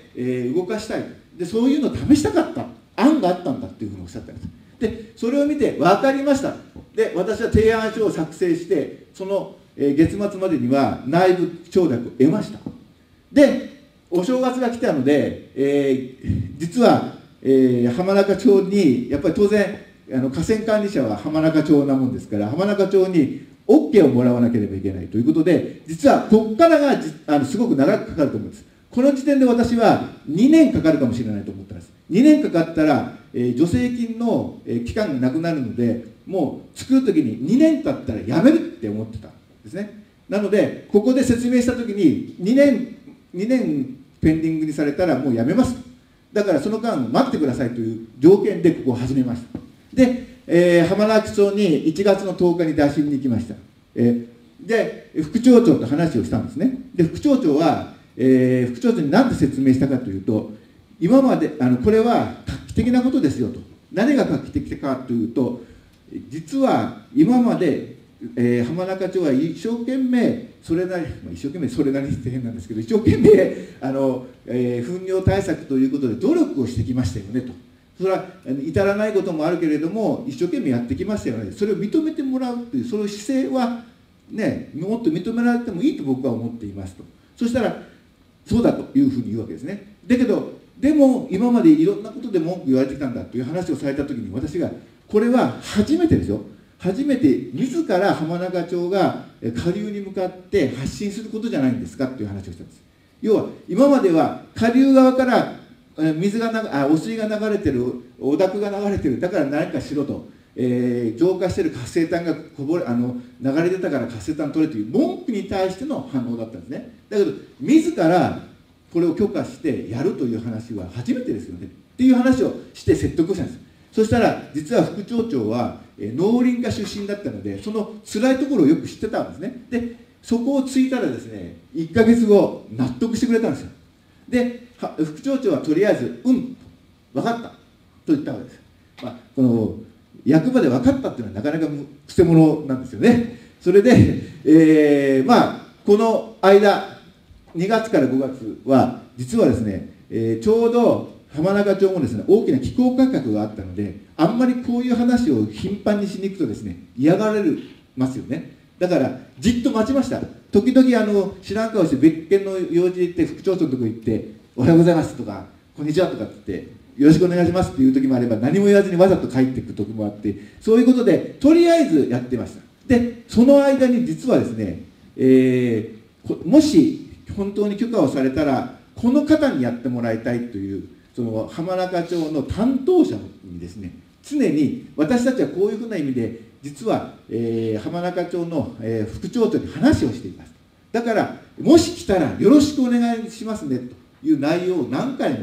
動かしたいで、そういうのを試したかった案があったんだっていうふうにおっしゃったんです。でそれを見て分かりました。で私は提案書を作成してその、月末までには内部承諾を得ました。でお正月が来たので、実は、浜中町にやっぱり当然河川管理者は浜中町なもんですから浜中町に OK をもらわなければいけないということで、実はここからがすごく長くかかると思うんです。この時点で私は2年かかるかもしれないと思ったんです。2年かかったら、助成金の、期間がなくなるのでもう作る時に2年経ったらやめるって思ってたんですね。なのでここで説明した時に2年ペンディングにされたらもうやめますと。だからその間待ってくださいという条件でここを始めました。で、浜中町に1月の10日に打診に行きました。で副町長と話をしたんですね。で副町長は、副町長に何て説明したかというと、今までこれは画期的なことですよと。何が画期的かというと、実は今まで、浜中町は一生懸命それなりって変なんですけど、一生懸命糞尿対策ということで努力をしてきましたよねと。それは至らないこともあるけれども一生懸命やってきましたよね。それを認めてもらうというその姿勢はね、もっと認められてもいいと僕は思っていますと。そしたらそうだというふうに言うわけですね。だけどでも今までいろんなことで文句言われてきたんだという話をされた時に、私がこれは初めてですよ、初めて自ら浜中町が下流に向かって発信することじゃないんですかという話をしたんです。要は今までは下流側から汚水が流れてる、汚濁が流れてる、だから何かしろと、浄化してる活性炭が流れ出たから活性炭取れという文句に対しての反応だったんですね。だけど自らこれを許可してやるという話は初めてですよねっていう話をして説得したんです。そしたら実は副町長は農林課出身だったのでその辛いところをよく知ってたんですね。でそこをついたらですね1ヶ月後納得してくれたんですよ。で副町長はとりあえず分かったと言ったわけです。この役場で分かったっていうのはなかなかくせ者なんですよね。それで、この間2月から5月は実はですね、ちょうど浜中町もですね大きな気候改革があったので、あんまりこういう話を頻繁にしに行くとですね嫌がられますよね。だからじっと待ちました。時々知らん顔して別件の用事行って副町長のとこ行って「おはようございます」とか「こんにちは」とかって言って「よろしくお願いします」っていう時もあれば、何も言わずにわざと帰っていく時もあって、そういうことでとりあえずやってました。でその間に実はですね、もし本当に許可をされたらこの方にやってもらいたいというその浜中町の担当者にですね常に私たちはこういうふうな意味で実は、浜中町の、副町長に話をしています。だからもし来たらよろしくお願いしますねという内容を何回も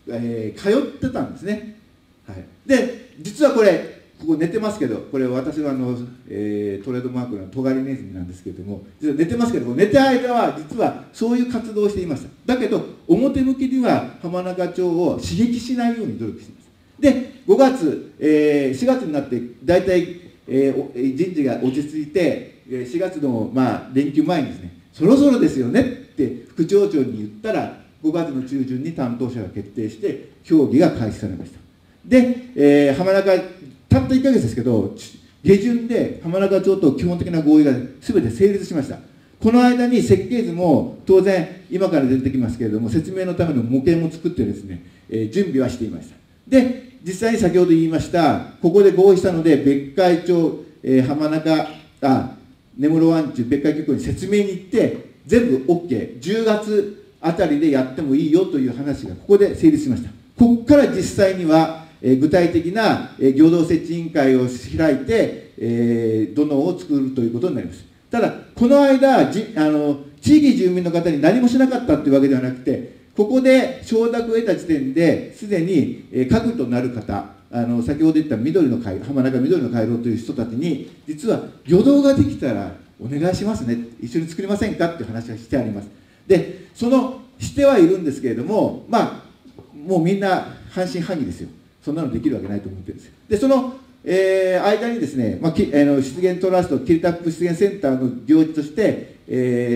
通ってたんですね。はい、で実はここ寝てますけど、これ私はトレードマークのトガリネズミなんですけれども、実は寝てますけど、寝てる間は実はそういう活動をしていました。だけど表向きには浜中町を刺激しないように努力しています。で5月、4月になって大体、人事が落ち着いて、4月の、連休前にですね、そろそろですよねって副町長に言ったら、5月の中旬に担当者が決定して協議が開始されました。で、浜中たった1ヶ月ですけど、下旬で浜中町と基本的な合意が全て成立しました。この間に設計図も当然今から出てきますけれども、説明のための模型も作ってですね、準備はしていました。で実際に先ほど言いましたここで合意したので、別海町、浜中根室湾中別海漁港に説明に行って全部 OK、 10月あたりでやってもいいよという話がここで成立しました。ここから実際には具体的な漁業設置委員会を開いて土のうを作るということになります。ただこの間地域住民の方に何もしなかったというわけではなくて、ここで承諾を得た時点ですでに核となる方、先ほど言った浜中緑の回廊という人たちに、実は漁道ができたらお願いしますね、一緒に作りませんかっていう話がしてあります。でしてはいるんですけれども、もうみんな半信半疑ですよ。そんなのできるわけないと思ってるんですよ。で間にですね、湿原トラストキルタップ湿原センターの行事として、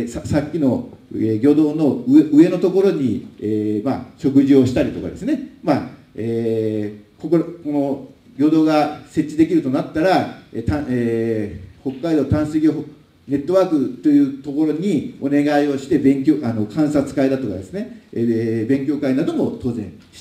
さっきの漁道の上のところに、食事をしたりとかですね、この漁道が設置できるとなったら、北海道淡水魚ネットワークというところにお願いをして観察会だとかですね、勉強会なども当然して、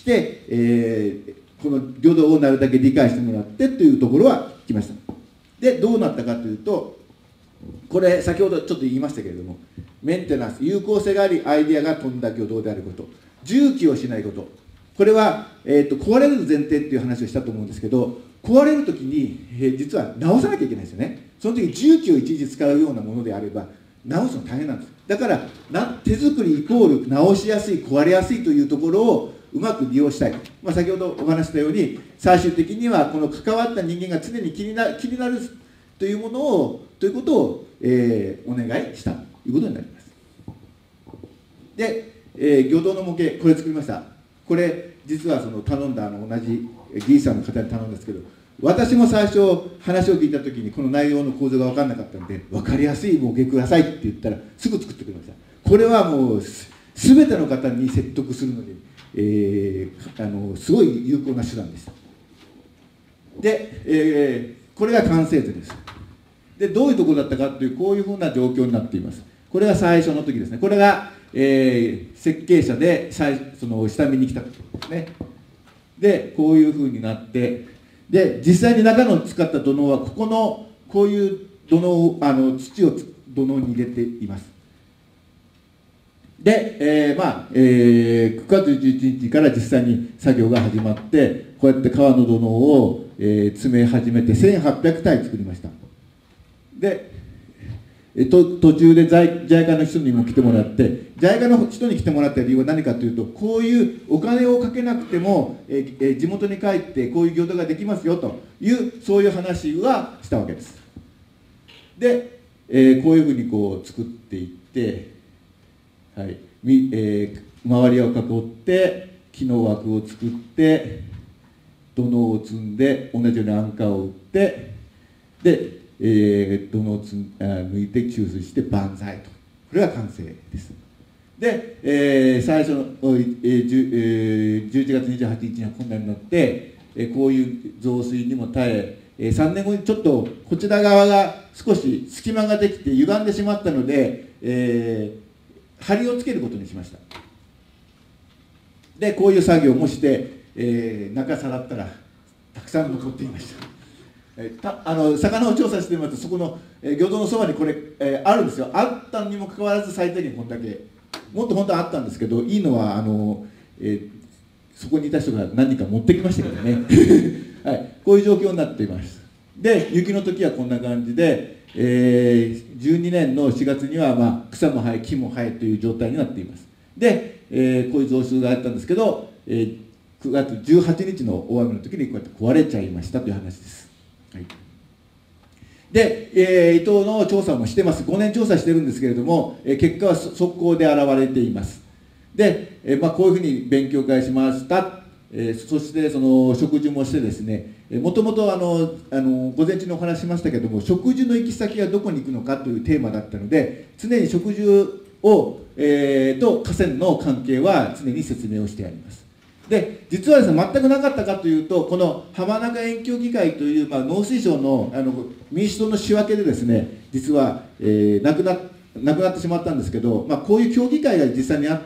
この漁道をなるだけ理解してもらってというところは来ました。でどうなったかというと、これ先ほどちょっと言いましたけれども、メンテナンス、有効性がありアイデアが飛んだ漁道であること、重機をしないこと、これは、壊れる前提っていう話をしたと思うんですけど、壊れる時に、実は直さなきゃいけないですよね。その時重機を一時使うようなものであれば直すの大変なんです。だから手作りイコール直しやすい、壊れやすいというところをうまく利用したい。先ほどお話したように、最終的にはこの関わった人間が常に気になるということを、お願いしたということになります。で、漁道の模型、これ作りました。これ実は頼んだ同じ技術者の方に頼んだんですけど、私も最初話を聞いた時にこの内容の構造が分からなかったので、分かりやすい模型くださいって言ったらすぐ作ってくれました。これはもう全ての方に説得するのに、すごい有効な手段でした。で、これが完成図です。でどういうところだったかという、こういうふうな状況になっています。これが最初の時ですね。これが、設計者で下見に来た時ですね。でこういうふうになって、で実際に中の使った土のうはこういう土のう、土を土のうに入れています。で、9月11日から実際に作業が始まって、こうやって川の土のうを、詰め始めて1800体作りました。で途中でJICAの人にも来てもらって、JICAの人に来てもらった理由は何かというと、こういうお金をかけなくても、地元に帰ってこういう漁業ができますよという、そういう話はしたわけです。で、こういうふうに作っていって、はい、周りを囲って木の枠を作って、土のうを積んで同じようにアンカーを打って、で土のうを抜いて注水して万歳と、これが完成です。で、最初の11月28日にはこんなになって、こういう増水にも耐え、3年後にちょっとこちら側が少し隙間ができて歪んでしまったので、梁をつけることにしました。でこういう作業もして、中さらったらたくさん残っていました。魚を調査してみますと、そこの、漁道のそばにこれ、あるんですよ。あったにもかかわらず最低限こんだけ、もっと本当はあったんですけど、いいのはそこにいた人が何人か持ってきましたけどね、はい、こういう状況になっています。で雪の時はこんな感じで、12年の4月には、草も生え木も生えという状態になっています。で、こういう増水があったんですけど、 9月18日の大雨の時にこうやって壊れちゃいましたという話です。はい、で、伊東の調査もしてます。5年調査してるんですけれども、結果は速攻で現れています。で、こういうふうに勉強会しました。そしてその植樹もしてですね、もともと午前中にお話ししましたけども、植樹の行き先がどこに行くのかというテーマだったので、常に植樹を、と河川の関係は常に説明をしてあります。で、実はですね、全くなかったかというと、この浜中遠郷議会という、農水省の民主党の仕分けでですね、実は、なくなってしまったんですけど、こういう協議会が実際にあって、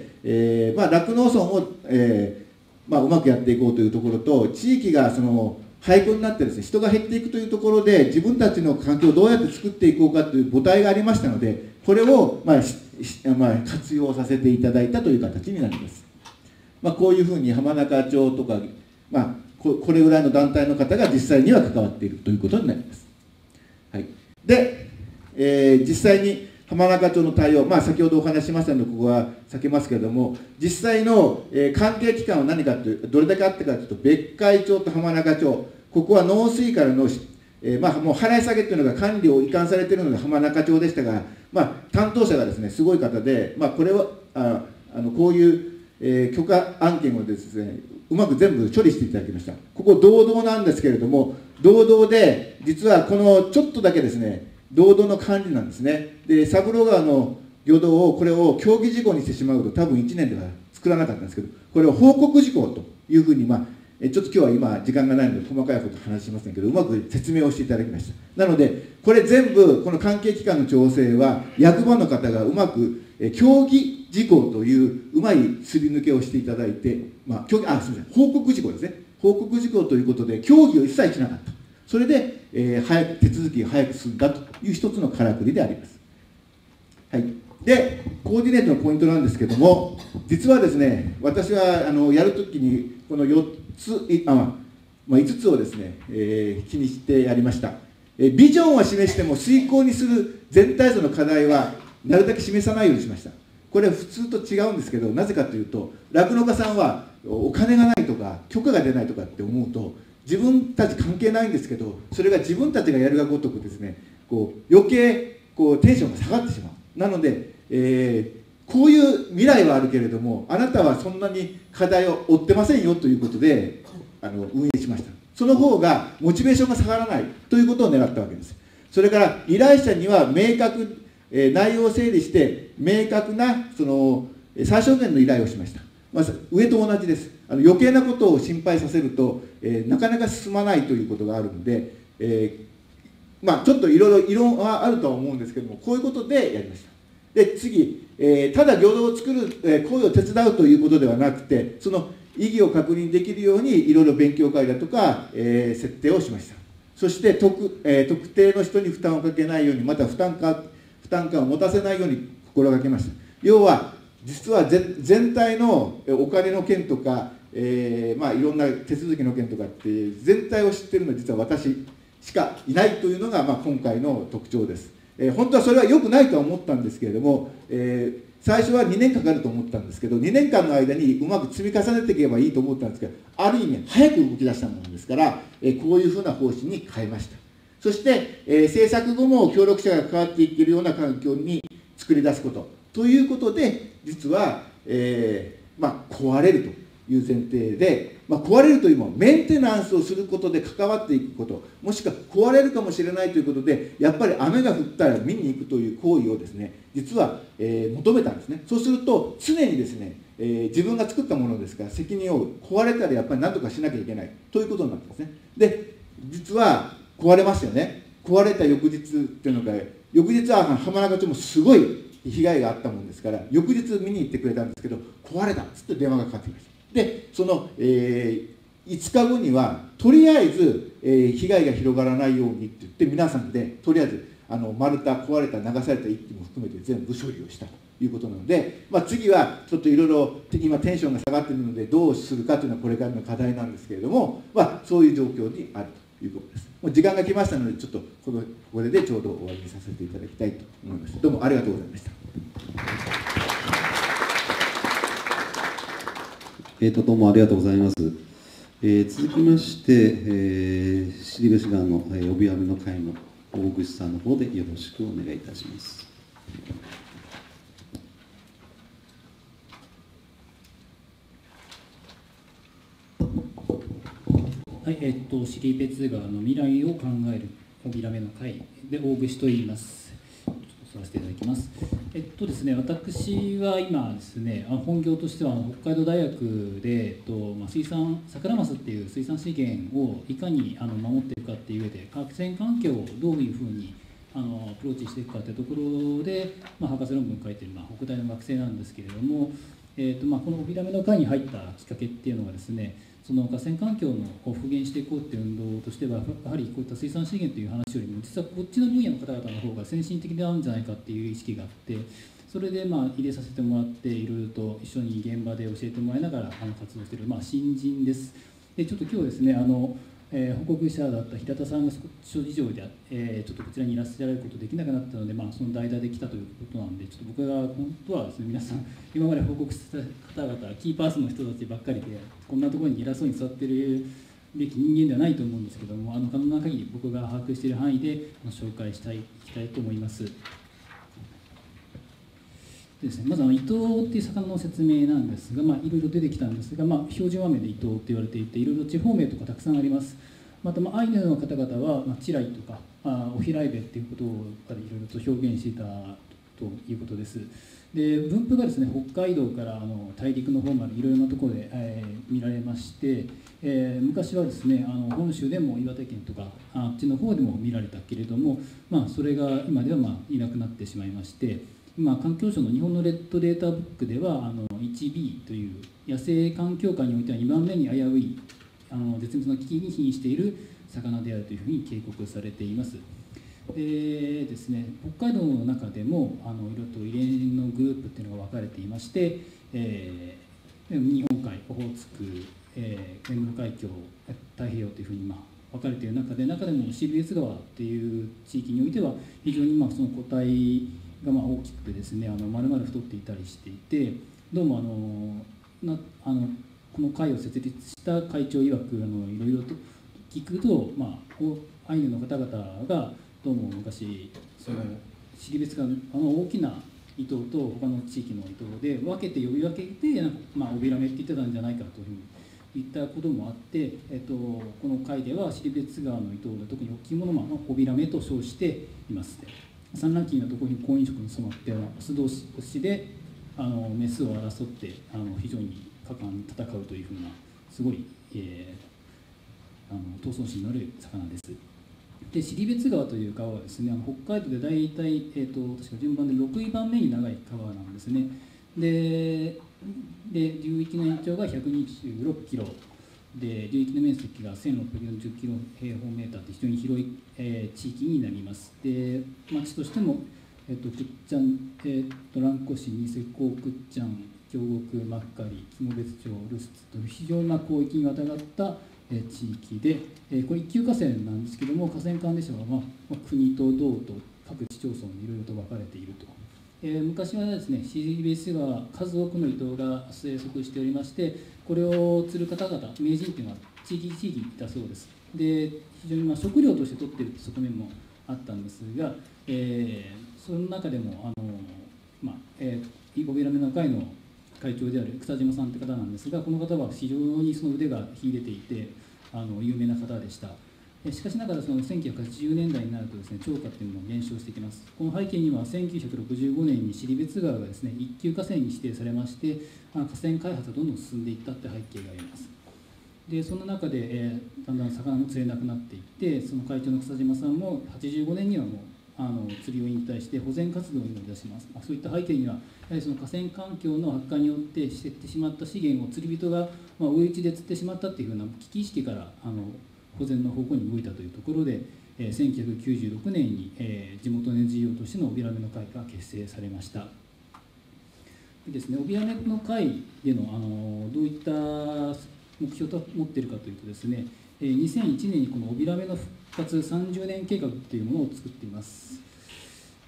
酪農村を、うまくやっていこうというところと、地域がその廃校になってですね、人が減っていくというところで、自分たちの環境をどうやって作っていこうかという母体がありましたので、これを、活用させていただいたという形になります。こういうふうに浜中町とか、これぐらいの団体の方が実際には関わっているということになります。はい、で、実際に浜中町の対応、先ほどお話ししましたのでここは避けますけれども、実際の、関係機関は何かという、どれだけあったかというと、別海町と浜中町、ここは農水からの、もう払い下げというのが管理を移管されているので浜中町でしたが、担当者がですね、すごい方で、これはこういう許可案件をですね、うまく全部処理していただきました。ここ道道なんですけれども、道道で実はこのちょっとだけですね、道道の管理なんですね。で、三郎川の漁道をこれを競技事項にしてしまうと多分1年では作らなかったんですけど、これを報告事項というふうに、ちょっと今日は今時間がないので細かいこと話しませんけど、うまく説明をしていただきました。なのでこれ全部この関係機関の調整は役場の方がうまく競技事項といううまいすり抜けをしていただいて、すみません、報告事項ですね。報告事項ということで協議を一切しなかった。それで、手続きが早く進んだという一つのからくりであります。はい、で、コーディネートのポイントなんですけども、実はですね、私はやるときにこの5つをですね、気にしてやりました。ビジョンは示しても遂行にする全体像の課題はなるだけ示さないようにしました。これは普通と違うんですけど、なぜかというと、酪農家さんはお金がないとか許可が出ないとかって思うと、自分たち関係ないんですけど、それが自分たちがやるがごとくですね、余計テンションが下がってしまう。なので、こういう未来はあるけれども、あなたはそんなに課題を負ってませんよということで運営しました。その方がモチベーションが下がらないということを狙ったわけです。それから依頼者には明確、内容を整理して明確な最小限の依頼をしました。上と同じです。余計なことを心配させると、なかなか進まないということがあるので、ちょっといろいろ異論はあるとは思うんですけども、こういうことでやりました。で、次、ただ漁道を作る、行為を手伝うということではなくて、その意義を確認できるようにいろいろ勉強会だとか、設定をしました。そして特定の人に負担をかけないように、また負担感を持たせないように心がけました。要は実は全体のお金の件とか、いろんな手続きの件とかって全体を知っているのは実は私しかいないというのが、今回の特徴です。本当はそれは良くないとは思ったんですけれども、最初は2年かかると思ったんですけど、2年間の間にうまく積み重ねていけばいいと思ったんですけど、ある意味早く動き出したものですから、こういうふうな方針に変えました。そして、制作後も協力者が関わっていけるような環境に作り出すことということで、実は、壊れるという前提で、壊れるというのはメンテナンスをすることで関わっていくこと、もしくは壊れるかもしれないということで、やっぱり雨が降ったら見に行くという行為をですね、実は、求めたんですね。そうすると常にですね、自分が作ったものですから責任を、壊れたらやっぱり何とかしなきゃいけないということになってますね。で、実は壊れましたよね。壊れた翌日っていうのが、翌日は浜中町もすごい被害があったもんですから、翌日見に行ってくれたんですけど、壊れたっつって電話がかかってきました。で、その、5日後にはとりあえず、被害が広がらないようにって言って、皆さんでとりあえず丸太、壊れた、流された一気も含めて全部処理をしたということなので、次はちょっといろいろ今テンションが下がっているのでどうするかというのはこれからの課題なんですけれども、そういう状況にあるということです。もう時間が来ましたので、ちょっとこれでちょうど終わりにさせていただきたいと思います。どうもありがとうございました。 どうもありがとうございます。続きまして、後志川の、帯編みの会の大口さんの方でよろしくお願いいたします。 はい、尻別川の未来を考える帯編みの会で大口と言います。ちょっとさせていただきます。ですね、私は今ですね、本業としては北海道大学で、水産サクラマスっていう水産資源をいかに守っていくかっていう上で、河川環境をどういうふうにアプローチしていくかというところで、博士論文を書いている、北大の学生なんですけれども、この帯編みの会に入ったきっかけっていうのがですね、その河川環境を復元していこうっていう運動としては、やはりこういった水産資源という話よりも、実はこっちの分野の方々の方が先進的であるんじゃないかっていう意識があって、それで入れさせてもらって、いろいろと一緒に現場で教えてもらいながら活動している、新人です。で、ちょっと今日ですね、報告者だった平田さんが諸事情で、ちょっとこちらにいらっしゃることできなくなったので、その代打で来たということなんで、ちょっと僕が本当はですね、皆さん、今まで報告した方々、キーパーソンの人たちばっかりで、こんなところに偉そうに座ってるべき人間ではないと思うんですけども、可能な限り僕が把握している範囲で紹介したいと思います。ですね、まず伊東っていう魚の説明なんですが、いろいろ出てきたんですが、標準和名で伊東って言われていて、いろいろ地方名とかたくさんあります。また、アイヌの方々は、チライとかオヒライベっていうことをいろいろと表現していたということです。で、分布がですね、北海道から大陸の方までいろいろなところで、見られまして、昔はですね、本州でも岩手県とかあっちの方でも見られたけれども、それが今ではいなくなってしまいまして、今、環境省の日本のレッドデータブックでは1B という野生環境下においては2番目に危うい絶滅の危機に瀕している魚であるというふうに警告されています。でですね、北海道の中でもいろいろと遺伝のグループっていうのが分かれていまして、日本海、オホーツク、根室海峡、太平洋というふうに分かれている中でも尻別川っていう地域においては非常にその個体が大きくてですね、丸々太っていたりしていて、どうもこの会を設立した会長曰くいろいろと聞くと、アイヌの方々がどうも昔その尻別川の大きな糸と他の地域の糸で分けて呼び分けて帯ラメって言ってたんじゃないかというふうに言ったこともあって、この会では尻別川の糸で特に大きいものも帯ラメと称しています。産卵期がどこに婚姻色に染まってオス同士でメスを争って非常に果敢に戦うというふうなすごい、闘争心のある魚です。で、尻別川という川はですね、北海道で大体、確か順番で6番目に長い川なんですね。で流域の延長が126キロで、流域の面積が1640キロ平方メーターと非常に広い、地域になります。で、町としても、くっちゃん、蘭越、ニセコ、くっちゃん、京極、真狩、肝別町、留守という非常に広域にわたった地域で、これ一級河川なんですけども、河川管理者は、国と道と各市町村にいろいろと分かれていると。昔はですね、尻別川、数多くのイトウが生息しておりまして、これを釣る方々、名人というのは地域にいたそうです。で、非常に食料として取っている側面もあったんですが、その中でも帯ラメの会の会長である草島さんという方なんですが、この方は非常にその腕が秀でていて有名な方でした。しかしながらその1980年代になるとですね、超過というのも減少してきます。この背景には1965年に尻別川がですね、一級河川に指定されまして、河川開発がどんどん進んでいったという背景があります。で、その中で、だんだん魚も釣れなくなっていって、その会長の草島さんも85年にはもう釣りを引退して保全活動に乗り出します。そういった背景には、やはりその河川環境の悪化によって捨ててしまった資源を釣り人が追い打ちで釣ってしまったというふうな危機意識から保全の方向に動いたというところで、1996年に、地元 NGO としての帯ラメの会が結成されました。でですね、帯ラメの会でのどういった目標と持っているかというとですね、2001年にこの帯ラメの復活30年計画というものを作っています。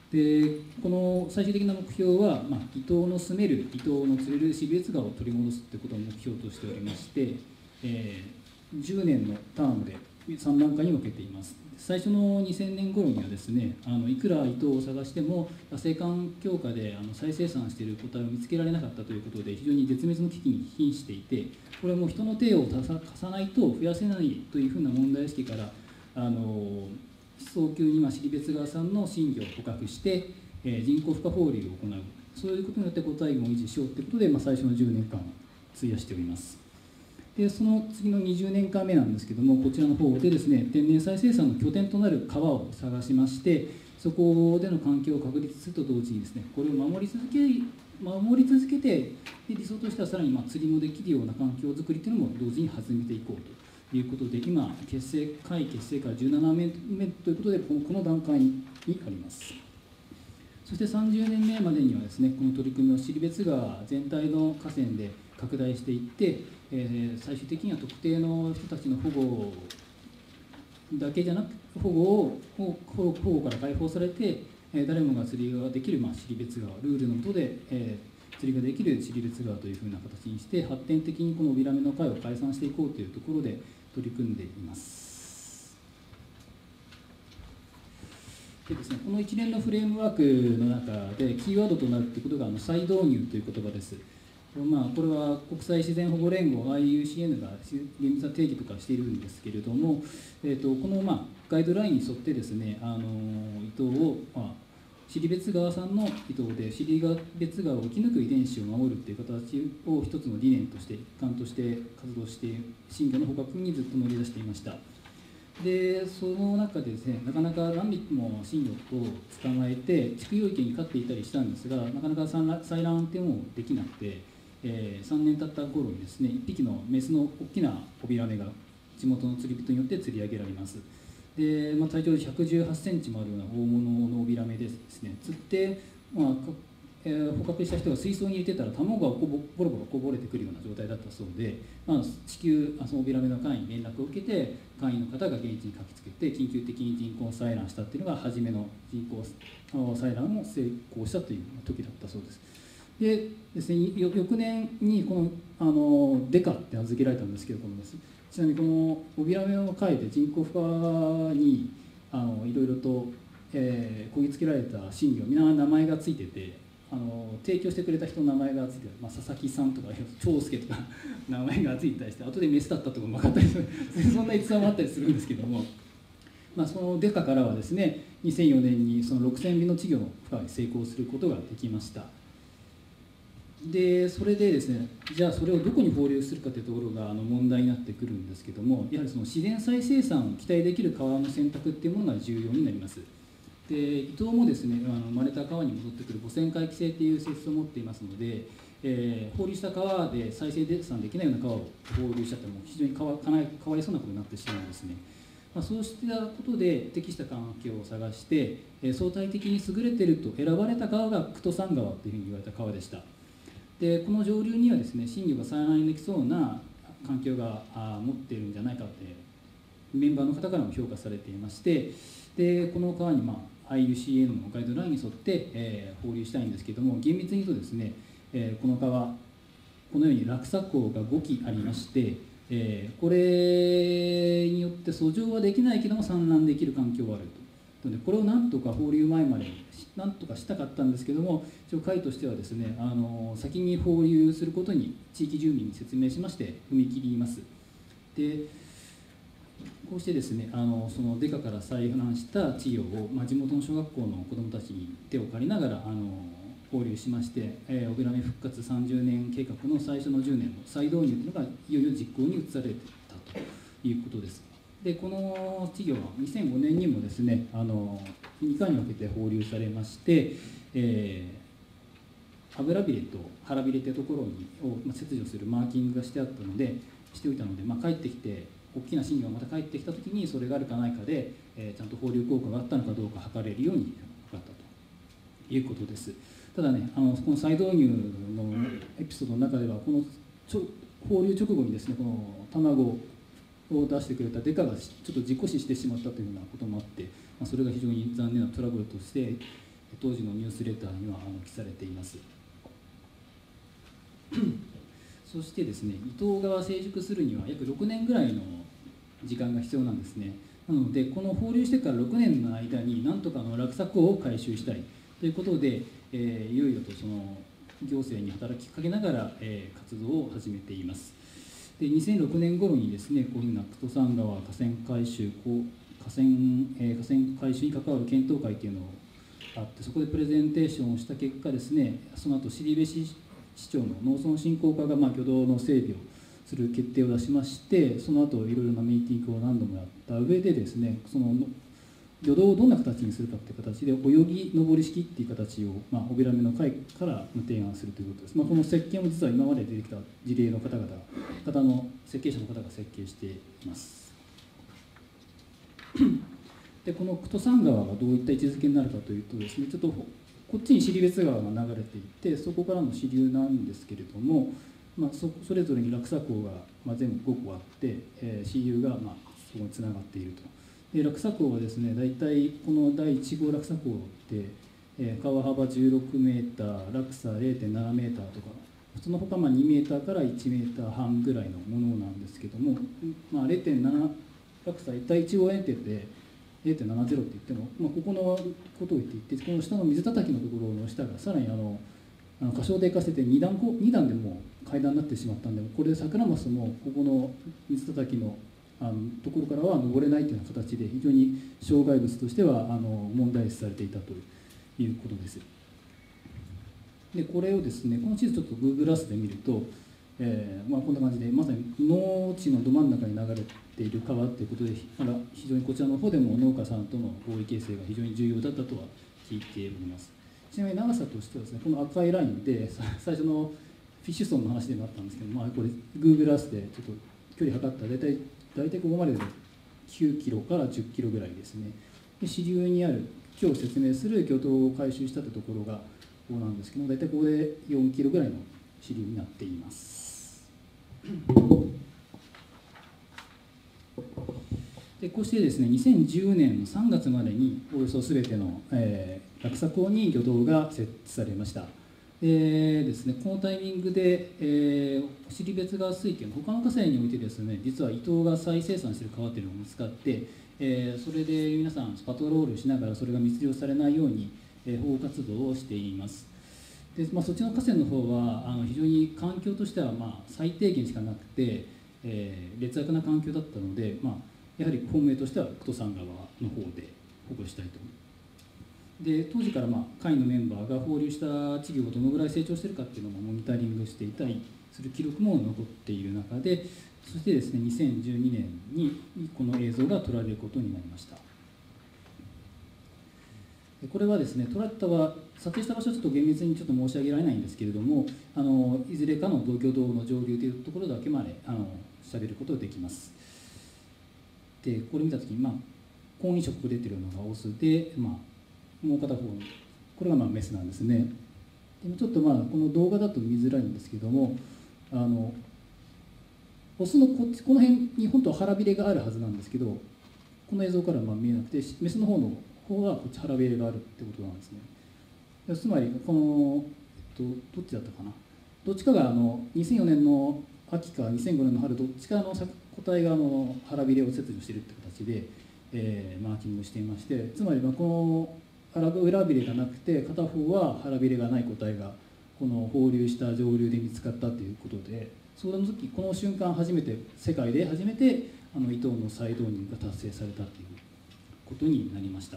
でこの最終的な目標は、伊東の住める、伊東の釣れる標別川を取り戻すということを目標としておりまして、10年のタームで3段階に分けています。最初の2000年頃にはですね、いくら伊東を探しても野生環境下で再生産している個体を見つけられなかったということで、非常に絶滅の危機に瀕していて、これはもう人の手を貸さないと増やせないというふうな問題意識から、早急に尻別川さんの新魚を捕獲して、人工孵化放流を行う、そういうことによって個体群を維持しようということで、最初の10年間費やしております。でその次の20年間目なんですけども、こちらの方でですね、天然再生産の拠点となる川を探しまして、そこでの環境を確立すると同時にですね、これを守り続けて、で理想としてはさらに釣りもできるような環境づくりというのも同時に始めていこうということで、今会結成から17年目ということで、この段階にあります。そして30年目までにはですね、この取り組みを尻別川全体の河川で拡大していって、最終的には特定の人たちの保護だけじゃなく、保護から解放されて、誰もが釣りができる尻別川、ルールの下で、釣りができる尻別川というふうな形にして、発展的にこの帯広めの会を解散していこうというところで取り組んでいます。でですね、この一連のフレームワークの中でキーワードとなるということが再導入という言葉です。これは国際自然保護連合 IUCN が厳密な定義とかしているんですけれども、このガイドラインに沿ってですね、伊東を、尻別川さんの伊東で尻別川を生き抜く遺伝子を守るという形を一つの理念として一環として活動して、新魚の捕獲にずっと乗り出していました。でその中でですね、なかなか何匹も新魚を捕まえて畜養池に飼っていたりしたんですが、なかなか採卵っていうのもできなくて、3年経った頃にですね、1匹のメスの大きなオビラメが地元の釣り人によって釣り上げられます。で、体長118センチもあるような大物のオビラメですね、釣って、捕獲した人が水槽に入れてたら卵がボロボロこぼれてくるような状態だったそうで、至急そのオビラメの会員に連絡を受けて、会員の方が現地に駆けつけて緊急的に人工採卵したっていうのが初めの人工採卵を成功したという時だったそうです。でですね、翌年にこのデカって名付けられたんですけれどもです、ちなみにこのオビラメの会で人工孵化にいろいろと、こぎつけられた新魚、みんな名前がついてて、提供してくれた人の名前がついて、佐々木さんとか長介とか名前がついてたりして、後でメスだったとかも分かったりするそんな逸話もあったりするんですけども、そのデカからはですね、2004年にその6000尾の稚魚の孵化に成功することができました。でそれでですね、じゃあそれをどこに放流するかというところが問題になってくるんですけども、やはりその自然再生産を期待できる川の選択っていうものが重要になります。で伊東もですね、生まれた川に戻ってくる母船回帰性という性質を持っていますので、放流した川で再生産できないような川を放流しちゃっても非常にかわいそうなことになってしまうんですね。そうしたことで適した環境を探して、相対的に優れていると選ばれた川が九戸山川というふうに言われた川でした。でこの上流にはですね、新魚が採卵できそうな環境が持っているんじゃないかってメンバーの方からも評価されていまして、でこの川にIUCN のガイドラインに沿って、放流したいんですけども、厳密に言うとですね、この川このように落差口が5基ありまして、これによって遡上はできないけども産卵できる環境はあると。でこれをなんとか放流前までなんとかしたかったんですけども、一応会としてはですね、先に放流することに地域住民に説明しまして踏み切ります。でこうしてですね、そのデカから採卵した稚魚を、地元の小学校の子どもたちに手を借りながら放流しまして、オビラメ復活30年計画の最初の10年の再導入というのがいよいよ実行に移されたということです。でこの稚魚は2005年にもですね、2回に分けて放流されまして、油びれと腹びれというところを切除するマーキングがしておいたので、帰ってきて大きな新魚がまた帰ってきたときにそれがあるかないかで、ちゃんと放流効果があったのかどうか測れるようになったということです。ただね、この再導入のエピソードの中では、この放流直後にですね、この卵を出してくれたデカがちょっと事故死してしまったというようなこともあって、それが非常に残念なトラブルとして、 当時のニュースレターには記されています。そしてですね、伊東川成熟するには約6年ぐらいの時間が必要なんですね。なので、この放流してから6年の間になんとか落索湖を回収したいということで、いろいろとその行政に働きかけながら、活動を始めています。で、2006年頃にですね、こういうふうな九戸山川河川改修河川改修に関わる検討会というのがあって、そこでプレゼンテーションをした結果ですね、その後後部市長の農村振興課が漁道の整備をする決定を出しまして、その後いろいろなミーティングを何度もやった上でですね、その漁道をどんな形にするかという形で泳ぎ登り式っていう形を、小平目の会から提案するということです。この設計も実は今まで出てきた事例の方の設計者の方が設計しています。で、この九戸山川がどういった位置づけになるかというとですね、ちょっとこっちに尻別川が流れていて、そこからの支流なんですけれども、それぞれに落索湖が、全部5個あって、支流が、そこにつながっていると。で、落索湖はですね、大体この第1号落索湖って、川幅16メーター、落差 0.7 メーターとか、その他2メーターから1メーター半ぐらいのものなんですけども、0.7 落差第1号堰堤で 0.70 って言っても、ここのことを言っていて、この下の水叩きのところの下がさらに過小低下してて2段でもう階段になってしまったんで、これで桜マスもここの水叩きのところからは登れないというような形で、非常に障害物としては問題視されていたということです。で、これをですね、この地図ちょっと Google Earth で見ると、こんな感じで、まさに農地のど真ん中に流れている川ということで、非常にこちらの方でも農家さんとの合意形成が非常に重要だったとは聞いております。ちなみに長さとしてはですね、この赤いラインで最初のフィッシュソンの話でもあったんですけど、これ Google Earth でちょっと距離測ったら大体ここまでで9キロから10キロぐらいですね。で、支流にある今日説明する漁道を改修したというところがここなんですけど、大体ここで4キロぐらいの支流になっています。で、こうしてですね、2010年の3月までにおよそ全ての、落索湖に漁道が設置されました。でですね、このタイミングで、尻別川水系の他の河川においてですね、実は伊東が再生産している川というのが見つかって、それで皆さんパトロールしながらそれが密漁されないように、保護活動をしています。で、そっちの河川の方は非常に環境としては最低限しかなくて、劣悪な環境だったので、やはり本命としては九戸山川の方で保護したいと。で、当時から会のメンバーが放流した稚魚がどのぐらい成長しているかっていうのもモニタリングしていたりする記録も残っている中で、そしてですね、2012年にこの映像が撮られることになりました。で、これはですね、撮影した場所はちょっと厳密にちょっと申し上げられないんですけれども、いずれかの漁道の上流というところだけまで喋ることができます。で、これ見たときに、婚姻色出てるのがオスで、もう片方これがメスなんですね。でもちょっとこの動画だと見づらいんですけども、オスのこの辺に本当は腹びれがあるはずなんですけど、この映像からは見えなくて、メスの方はこっち腹びれがあるってことなんですね。つまりこの、どっちだったかな、どっちかが2004年の秋か2005年の春、どっちかの個体が腹びれを切除しているって形で、マーキングしていまして、つまりこの裏びれがなくて片方は腹びれがない個体がこの放流した上流で見つかったということで、その時この瞬間世界で初めて伊東の再導入が達成されたということになりました。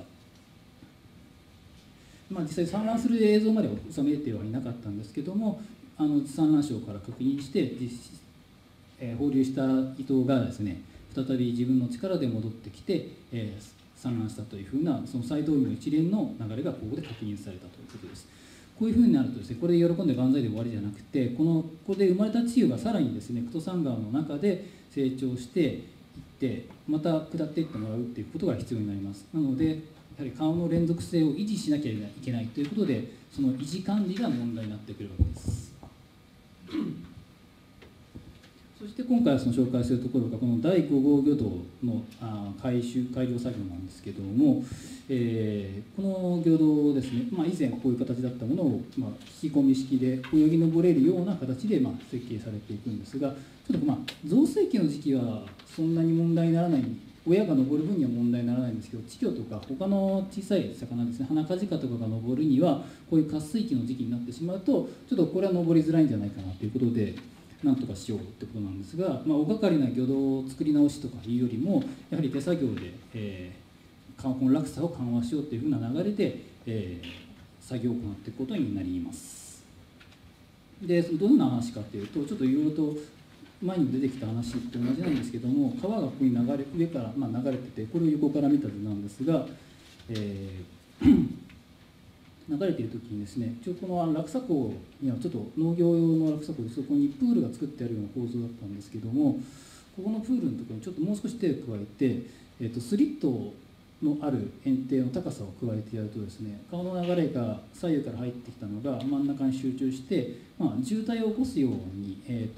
実際産卵する映像までは収めてはいなかったんですけども、産卵床から確認して放流した伊東がですね、再び自分の力で戻ってきて、産卵したというふうなその再導入の一連の流れがここで確認されたということです。こういうふうになるとですね、これで喜んで万歳で終わりじゃなくて、ここで生まれた稚魚がさらにですね、九戸山川の中で成長していってまた下っていってもらうということが必要になります。なのでやはり川の連続性を維持しなきゃいけないということで、その維持管理が問題になってくるわけです。 そして今回その紹介するところがこの第5号魚道の改良作業なんですけども、この魚道ですね、以前こういう形だったものを、引き込み式で泳ぎ登れるような形で設計されていくんですが、ちょっと増水期の時期はそんなに問題にならない、親が登る分には問題にならないんですけど、稚魚とか他の小さい魚ですね、ハナカジカとかが登るにはこういう渇水期の時期になってしまうと、ちょっとこれは登りづらいんじゃないかなということで、なんとかしようってことなんですが、大掛かりな魚道を作り直しとかいうよりも、やはり手作業で、この落差を緩和しようというふうな流れで、作業を行っていくことになります。で、どんな話かというと、ちょっといろいろと前にも出てきた話と同じなんですけども、川がここに上から流れてて、これを横から見た図なんですが、流れている時にですね、この落差湖にはちょっと農業用の落差湖で、そこにプールが作ってあるような構造だったんですけども、ここのプールのところにちょっともう少し手を加えて、スリットのある堰堤の高さを加えてやるとですね、川の流れが左右から入ってきたのが真ん中に集中して、渋滞を起こすように、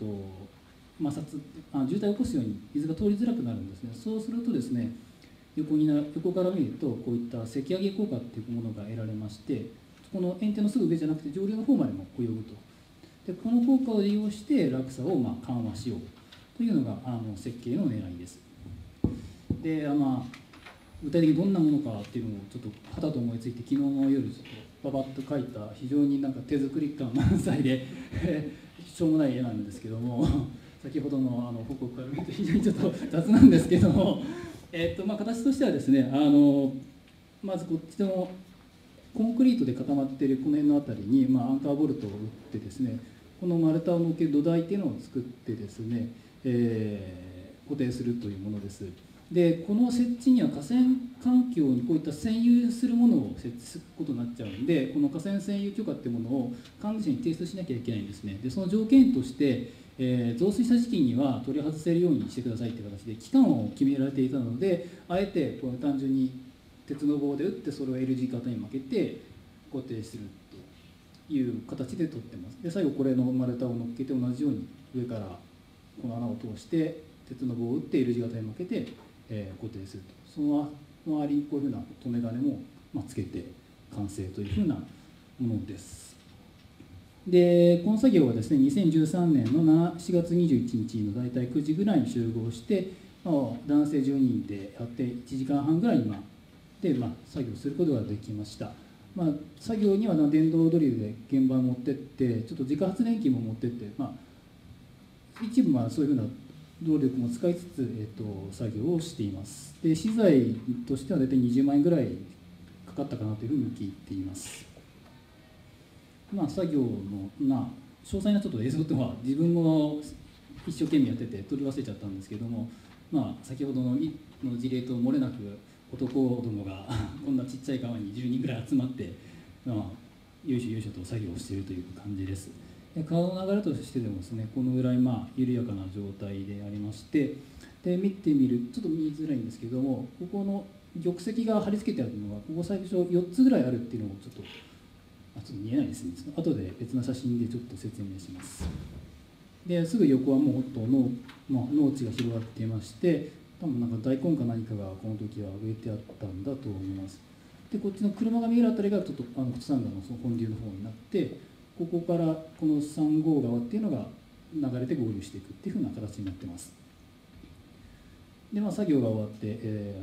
渋滞を起こすように水が通りづらくなるんですね。そうするとですね、横から見るとこういったせき上げ効果っていうものが得られまして、この堰堤のすぐ上じゃなくて上流の方までも泳ぐと。でこの効果を利用して落差を緩和しようというのが設計の狙いです。で、具体的にどんなものかっていうのをちょっとはたと思いついて、昨日の夜ちょっとババッと描いた非常に手作り感満載でしょうもない絵なんですけども、先ほどの報告から見ると非常にちょっと雑なんですけども、形としてはですね、まずこっちのコンクリートで固まっているこの辺の辺りに、アンカーボルトを打ってですね、この丸太を乗っける土台っていうのを作ってですね、固定するというものです。でこの設置には河川環境にこういった占有するものを設置することになっちゃうんで、この河川占有許可っていうものを管理者に提出しなきゃいけないんですね。でその条件として、増水した時期には取り外せるようにしてくださいという形で期間を決められていたので、あえてこの単純に鉄の棒で打ってそれを L 字型に巻けて固定するという形で取ってます。で最後これの丸太を乗っけて同じように上からこの穴を通して鉄の棒を打って L 字型に巻けて、固定すると。その周りにこういうふうな留め金も、つけて完成というふうなものです。でこの作業はですね2013年の4月21日の大体9時ぐらいに集合して、男性10人でやって1時間半ぐらいで、作業することができました。作業には電動ドリルで現場に持ってってちょっと自家発電機も持ってって、一部そういうふうな動力も使いつつ、作業をしています。で資材としては大体20万円ぐらいかかったかなというふうに聞いています。作業の詳細なちょっと映像とは自分も一生懸命やってて取り忘れちゃったんですけども、先ほどの事例と漏れなく男どもがこんなちっちゃい川に10人ぐらい集まって、よいしょよいしょと作業をしているという感じです。で川の流れとしてでもですね、このぐらい緩やかな状態でありまして、で見てみるちょっと見づらいんですけども、ここの玉石が貼り付けてあるのがここ最初4つぐらいあるっていうのをちょっと見えないですね。後で別な写真でちょっと説明します。ですぐ横はもうほとんど農地が広がっていまして、多分大根か何かがこの時は植えてあったんだと思います。でこっちの車が見えるあたりがちょっと富津山川のその本流の方になって、ここからこの3号川っていうのが流れて合流していくっていうふうな形になってます。で作業が終わって、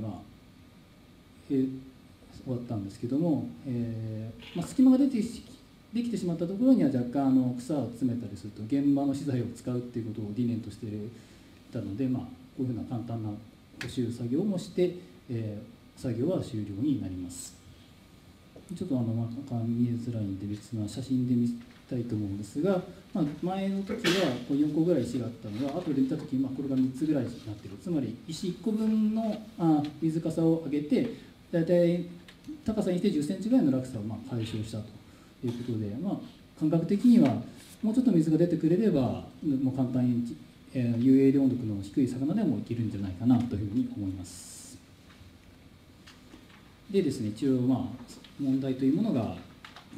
終わったんですけども、隙間ができてしまったところには若干草を詰めたりすると現場の資材を使うっていうことを理念としていたので、こういうふうな簡単な補修作業もして、作業は終了になります。ちょっと見えづらいんで別な写真で見たいと思うんですが、前の時は4個ぐらい石があったのが後で見た時にこれが3つぐらいになっている。つまり石1個分の水かさを上げて大体高さにして10センチぐらいの落差を解消したということで、感覚的にはもうちょっと水が出てくれればもう簡単に、遊泳量力の低い魚でもいけるんじゃないかなというふうに思います。でですね、一応問題というものが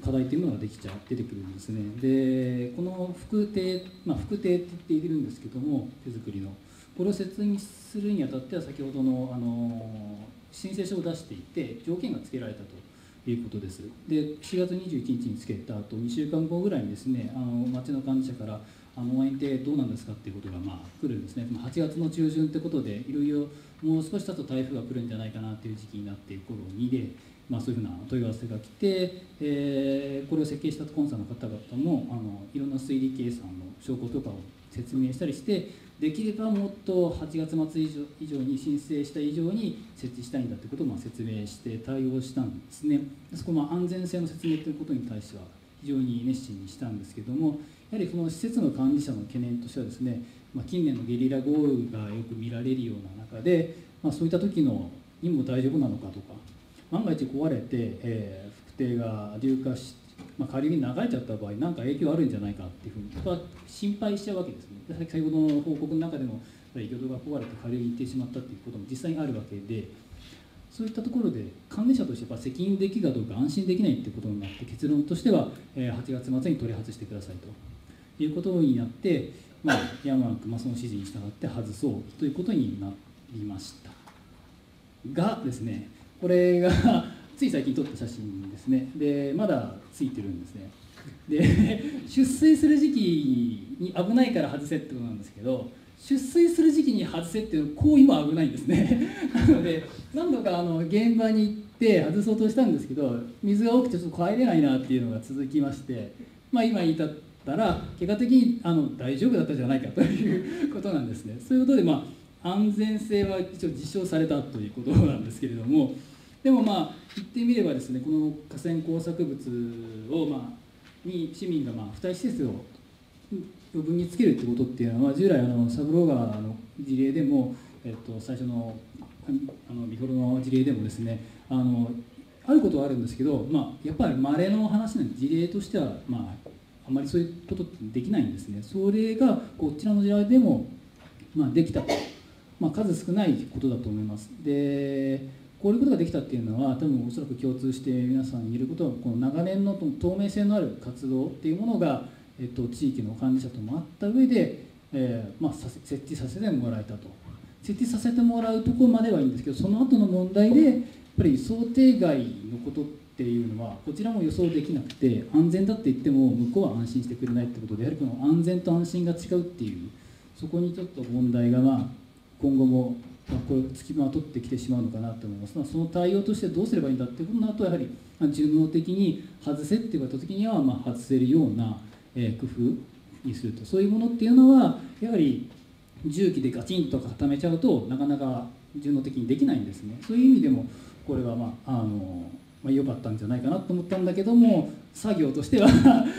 課題というものが出てくるんですね。でこの副定、副定って言っているんですけども、手作りのこれを説明するにあたっては先ほどの、申請書を出していて条件が付けられたということです。で4月21日につけた後2週間後ぐらいにですね、町の管理者から応援ってどうなんですかっていうことが来るんですね。8月の中旬ってことでいろいろもう少し経つと台風が来るんじゃないかなっていう時期になっている頃にで、そういうふうな問い合わせが来て、これを設計したコンサの方々もいろんな推理計算の証拠とかを説明したりして、できればもっと8月末以上に申請した以上に設置したいんだということを説明して対応したんですね。そこ安全性の説明ということに対しては非常に熱心にしたんですけども、やはりその施設の管理者の懸念としてはですね、近年のゲリラ豪雨がよく見られるような中で、そういった時のにも大丈夫なのかとか、万が一壊れて、腹堤が流下し、下流に流れちゃった場合何か影響あるんじゃないかっていうふうに人は心配しちゃうわけですね。先ほどの報告の中でも魚道が壊れて下流に行ってしまったっていうことも実際にあるわけで、そういったところで管理者として責任できるかどうか安心できないっていうことになって、結論としては8月末に取り外してくださいということになって、やむなくその指示に従って外そうということになりましたがですね、これがつい最近撮った写真ですね。でまだついてるんですね。で出水する時期に危ないから外せってことなんですけど、出水する時期に外せっていう行為も危ないんですね。なので何度か現場に行って外そうとしたんですけど、水が多くてちょっと帰れないなっていうのが続きまして、今言いたったら結果的に大丈夫だったじゃないかということなんですね。そういうことで安全性は一応実証されたということなんですけれども、でも言ってみればですね、この河川工作物をに市民が付帯施設を余分につけるってことっていうのは従来三郎川の事例でも、最初のビフォルの事例でもですねあることはあるんですけど、やっぱり稀の話なんで事例としてはあまりそういうことってできないんですね。それがこちらの時代でもできたと、数少ないことだと思います。でこういうことができたっていうのは多分おそらく共通して皆さんに言えることは、この長年の透明性のある活動っていうものが、地域の管理者ともあった上で、設置させてもらえたと。設置させてもらうところまではいいんですけど、その後の問題でやっぱり想定外のことっていうのはこちらも予想できなくて、安全だって言っても向こうは安心してくれないってことで、やはりこの安全と安心が違うっていう、そこにちょっと問題が今後もこれ付きまとってきてしまうのかなと思います。その対応としてどうすればいいんだっていうことになると、やはり順応的に外せって言われた時には外せるような工夫にすると、そういうものっていうのはやはり重機でガチンと固めちゃうとなかなか順応的にできないんですね。そういう意味でもこれは良かったんじゃないかなと思ったんだけども、作業としては